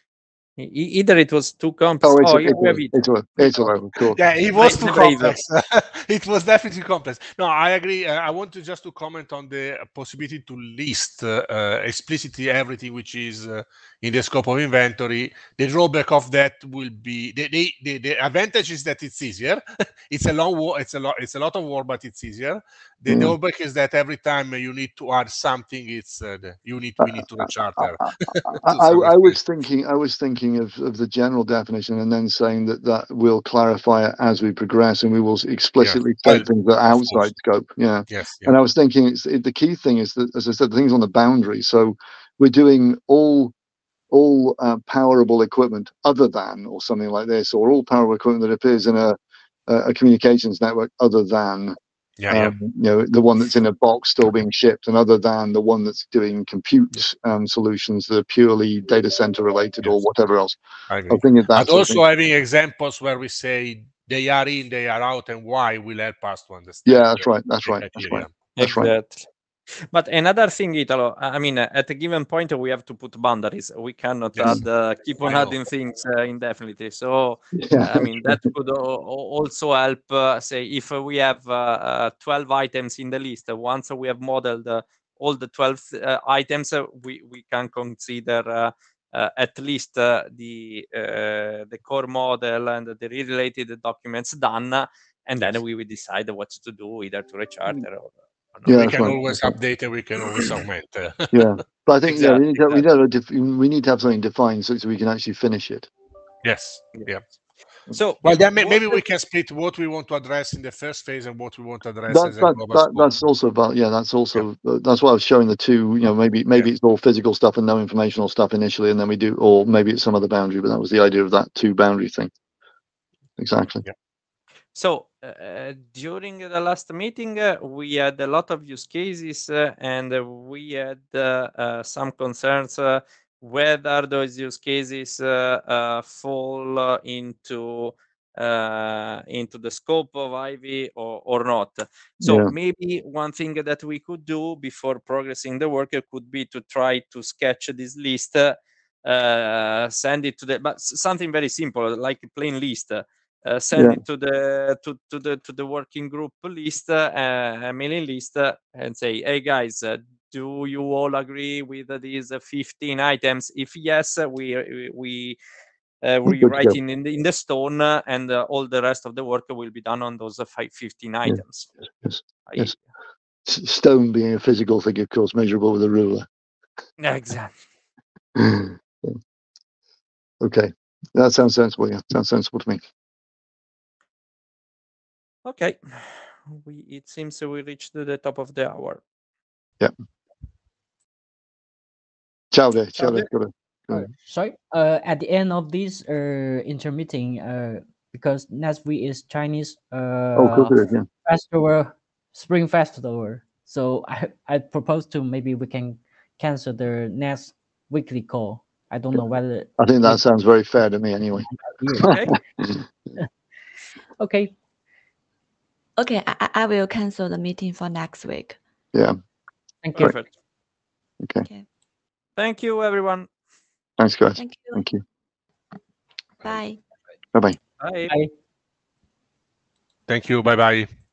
E- e- Either it was too complex. Oh, it's Oh, a, yeah, it's we a, have it. it's a, it's a, of course. Yeah, it The, was bra- too the Braver. complex. It was definitely complex. No, I agree. Uh, I want to just to comment on the possibility to list uh, uh, explicitly everything which is uh, in the scope of inventory. The drawback of that will be the the, the, the advantage is that it's easier. It's a long war. It's a lot. It's a lot of work, but it's easier. The Yeah. drawback is that every time you need to add something, it's uh, the, you need we need to recharter. I, To I, some I extent. was thinking, I was thinking of, of the general definition, and then saying that that will clarify it as we progress, and we will explicitly Well, state things that are of course. outside scope. Yeah. Yes. Yeah. And I was thinking, it's it, the key thing is that, as I said, the things on the boundary. So we're doing all all uh, powerable equipment other than, or something like this, or all powerable equipment that appears in a a communications network other than. Yeah. Yeah. Um, you know, the one that's in a box still being shipped, and other than the one that's doing compute um, solutions that are purely data center related or Yes. whatever else. I I agree. think that But that sort of thing. also having examples where we say they are in, they are out, and why will help us to understand. Yeah, that's right. That's the right. That's criteria. right. That's right. Exactly. But another thing, Italo, I mean, uh, at a given point, we have to put boundaries. We cannot Yes. add, uh, keep on I know. adding things uh, indefinitely. So, Yeah, I mean, that could al- al- also help. Uh, say, if uh, we have uh, uh, twelve items in the list, uh, once we have modeled uh, all the twelve uh, items, uh, we we can consider uh, uh, at least uh, the uh, the core model and the related documents done, uh, and then we will decide what to do, either to recharter or. or not. yeah, We that's can right. always That's right. update and we can always augment. uh. Yeah, but I think yeah, we Exactly, need to we exactly. need to, def- we need to have something defined so, so we can actually finish it. Yes. Yeah. So, Well, then may- what maybe the- we can split what we want to address in the first phase and what we want to address That, as a that, global that scope. that's also about yeah. That's also uh, that's why I was showing the two. You know, maybe maybe it's all physical stuff and no informational stuff initially, and then we do, or maybe it's some other boundary. But that was the idea of that two boundary thing. Exactly. Yeah. So, uh, during the last meeting, uh, we had a lot of use cases, uh, and uh, we had uh, uh, some concerns uh, whether those use cases uh, uh, fall uh, into uh, into the scope of I V Y or, or not. So Yeah. maybe one thing that we could do before progressing the work could be to try to sketch this list, uh, send it to the, but s- something very simple, like a plain list. Uh, send Yeah. it to the to, to the to the working group list, uh, a mailing list, uh, and say, hey guys, uh, do you all agree with these fifteen items? If yes, we we uh, rewrite in in the, in the stone, uh, and uh, all the rest of the work will be done on those uh, five, fifteen items. Yes, yes, I, yes. Stone being a physical thing, of course, measurable with a ruler. Exactly. Okay, that sounds sensible. Yeah, sounds sensible to me. Okay, we it seems we reached the top of the hour. Yeah. Ciao there. Ciao there. Uh, sorry. Uh, at the end of this uh intermeeting, uh, because next week is Chinese uh Oh, of course it is, yeah. festival, Spring Festival. So I I propose to maybe we can cancel the next weekly call. I don't know whether. I think that sounds very fair to me, anyway. Okay. Okay. Okay, I, I will cancel the meeting for next week. Yeah. Thank you. Perfect. Okay. Okay. Thank you, everyone. Thanks, guys. Thank you. Thank you. Bye. Bye-bye. Bye. Bye. Thank you. Bye bye.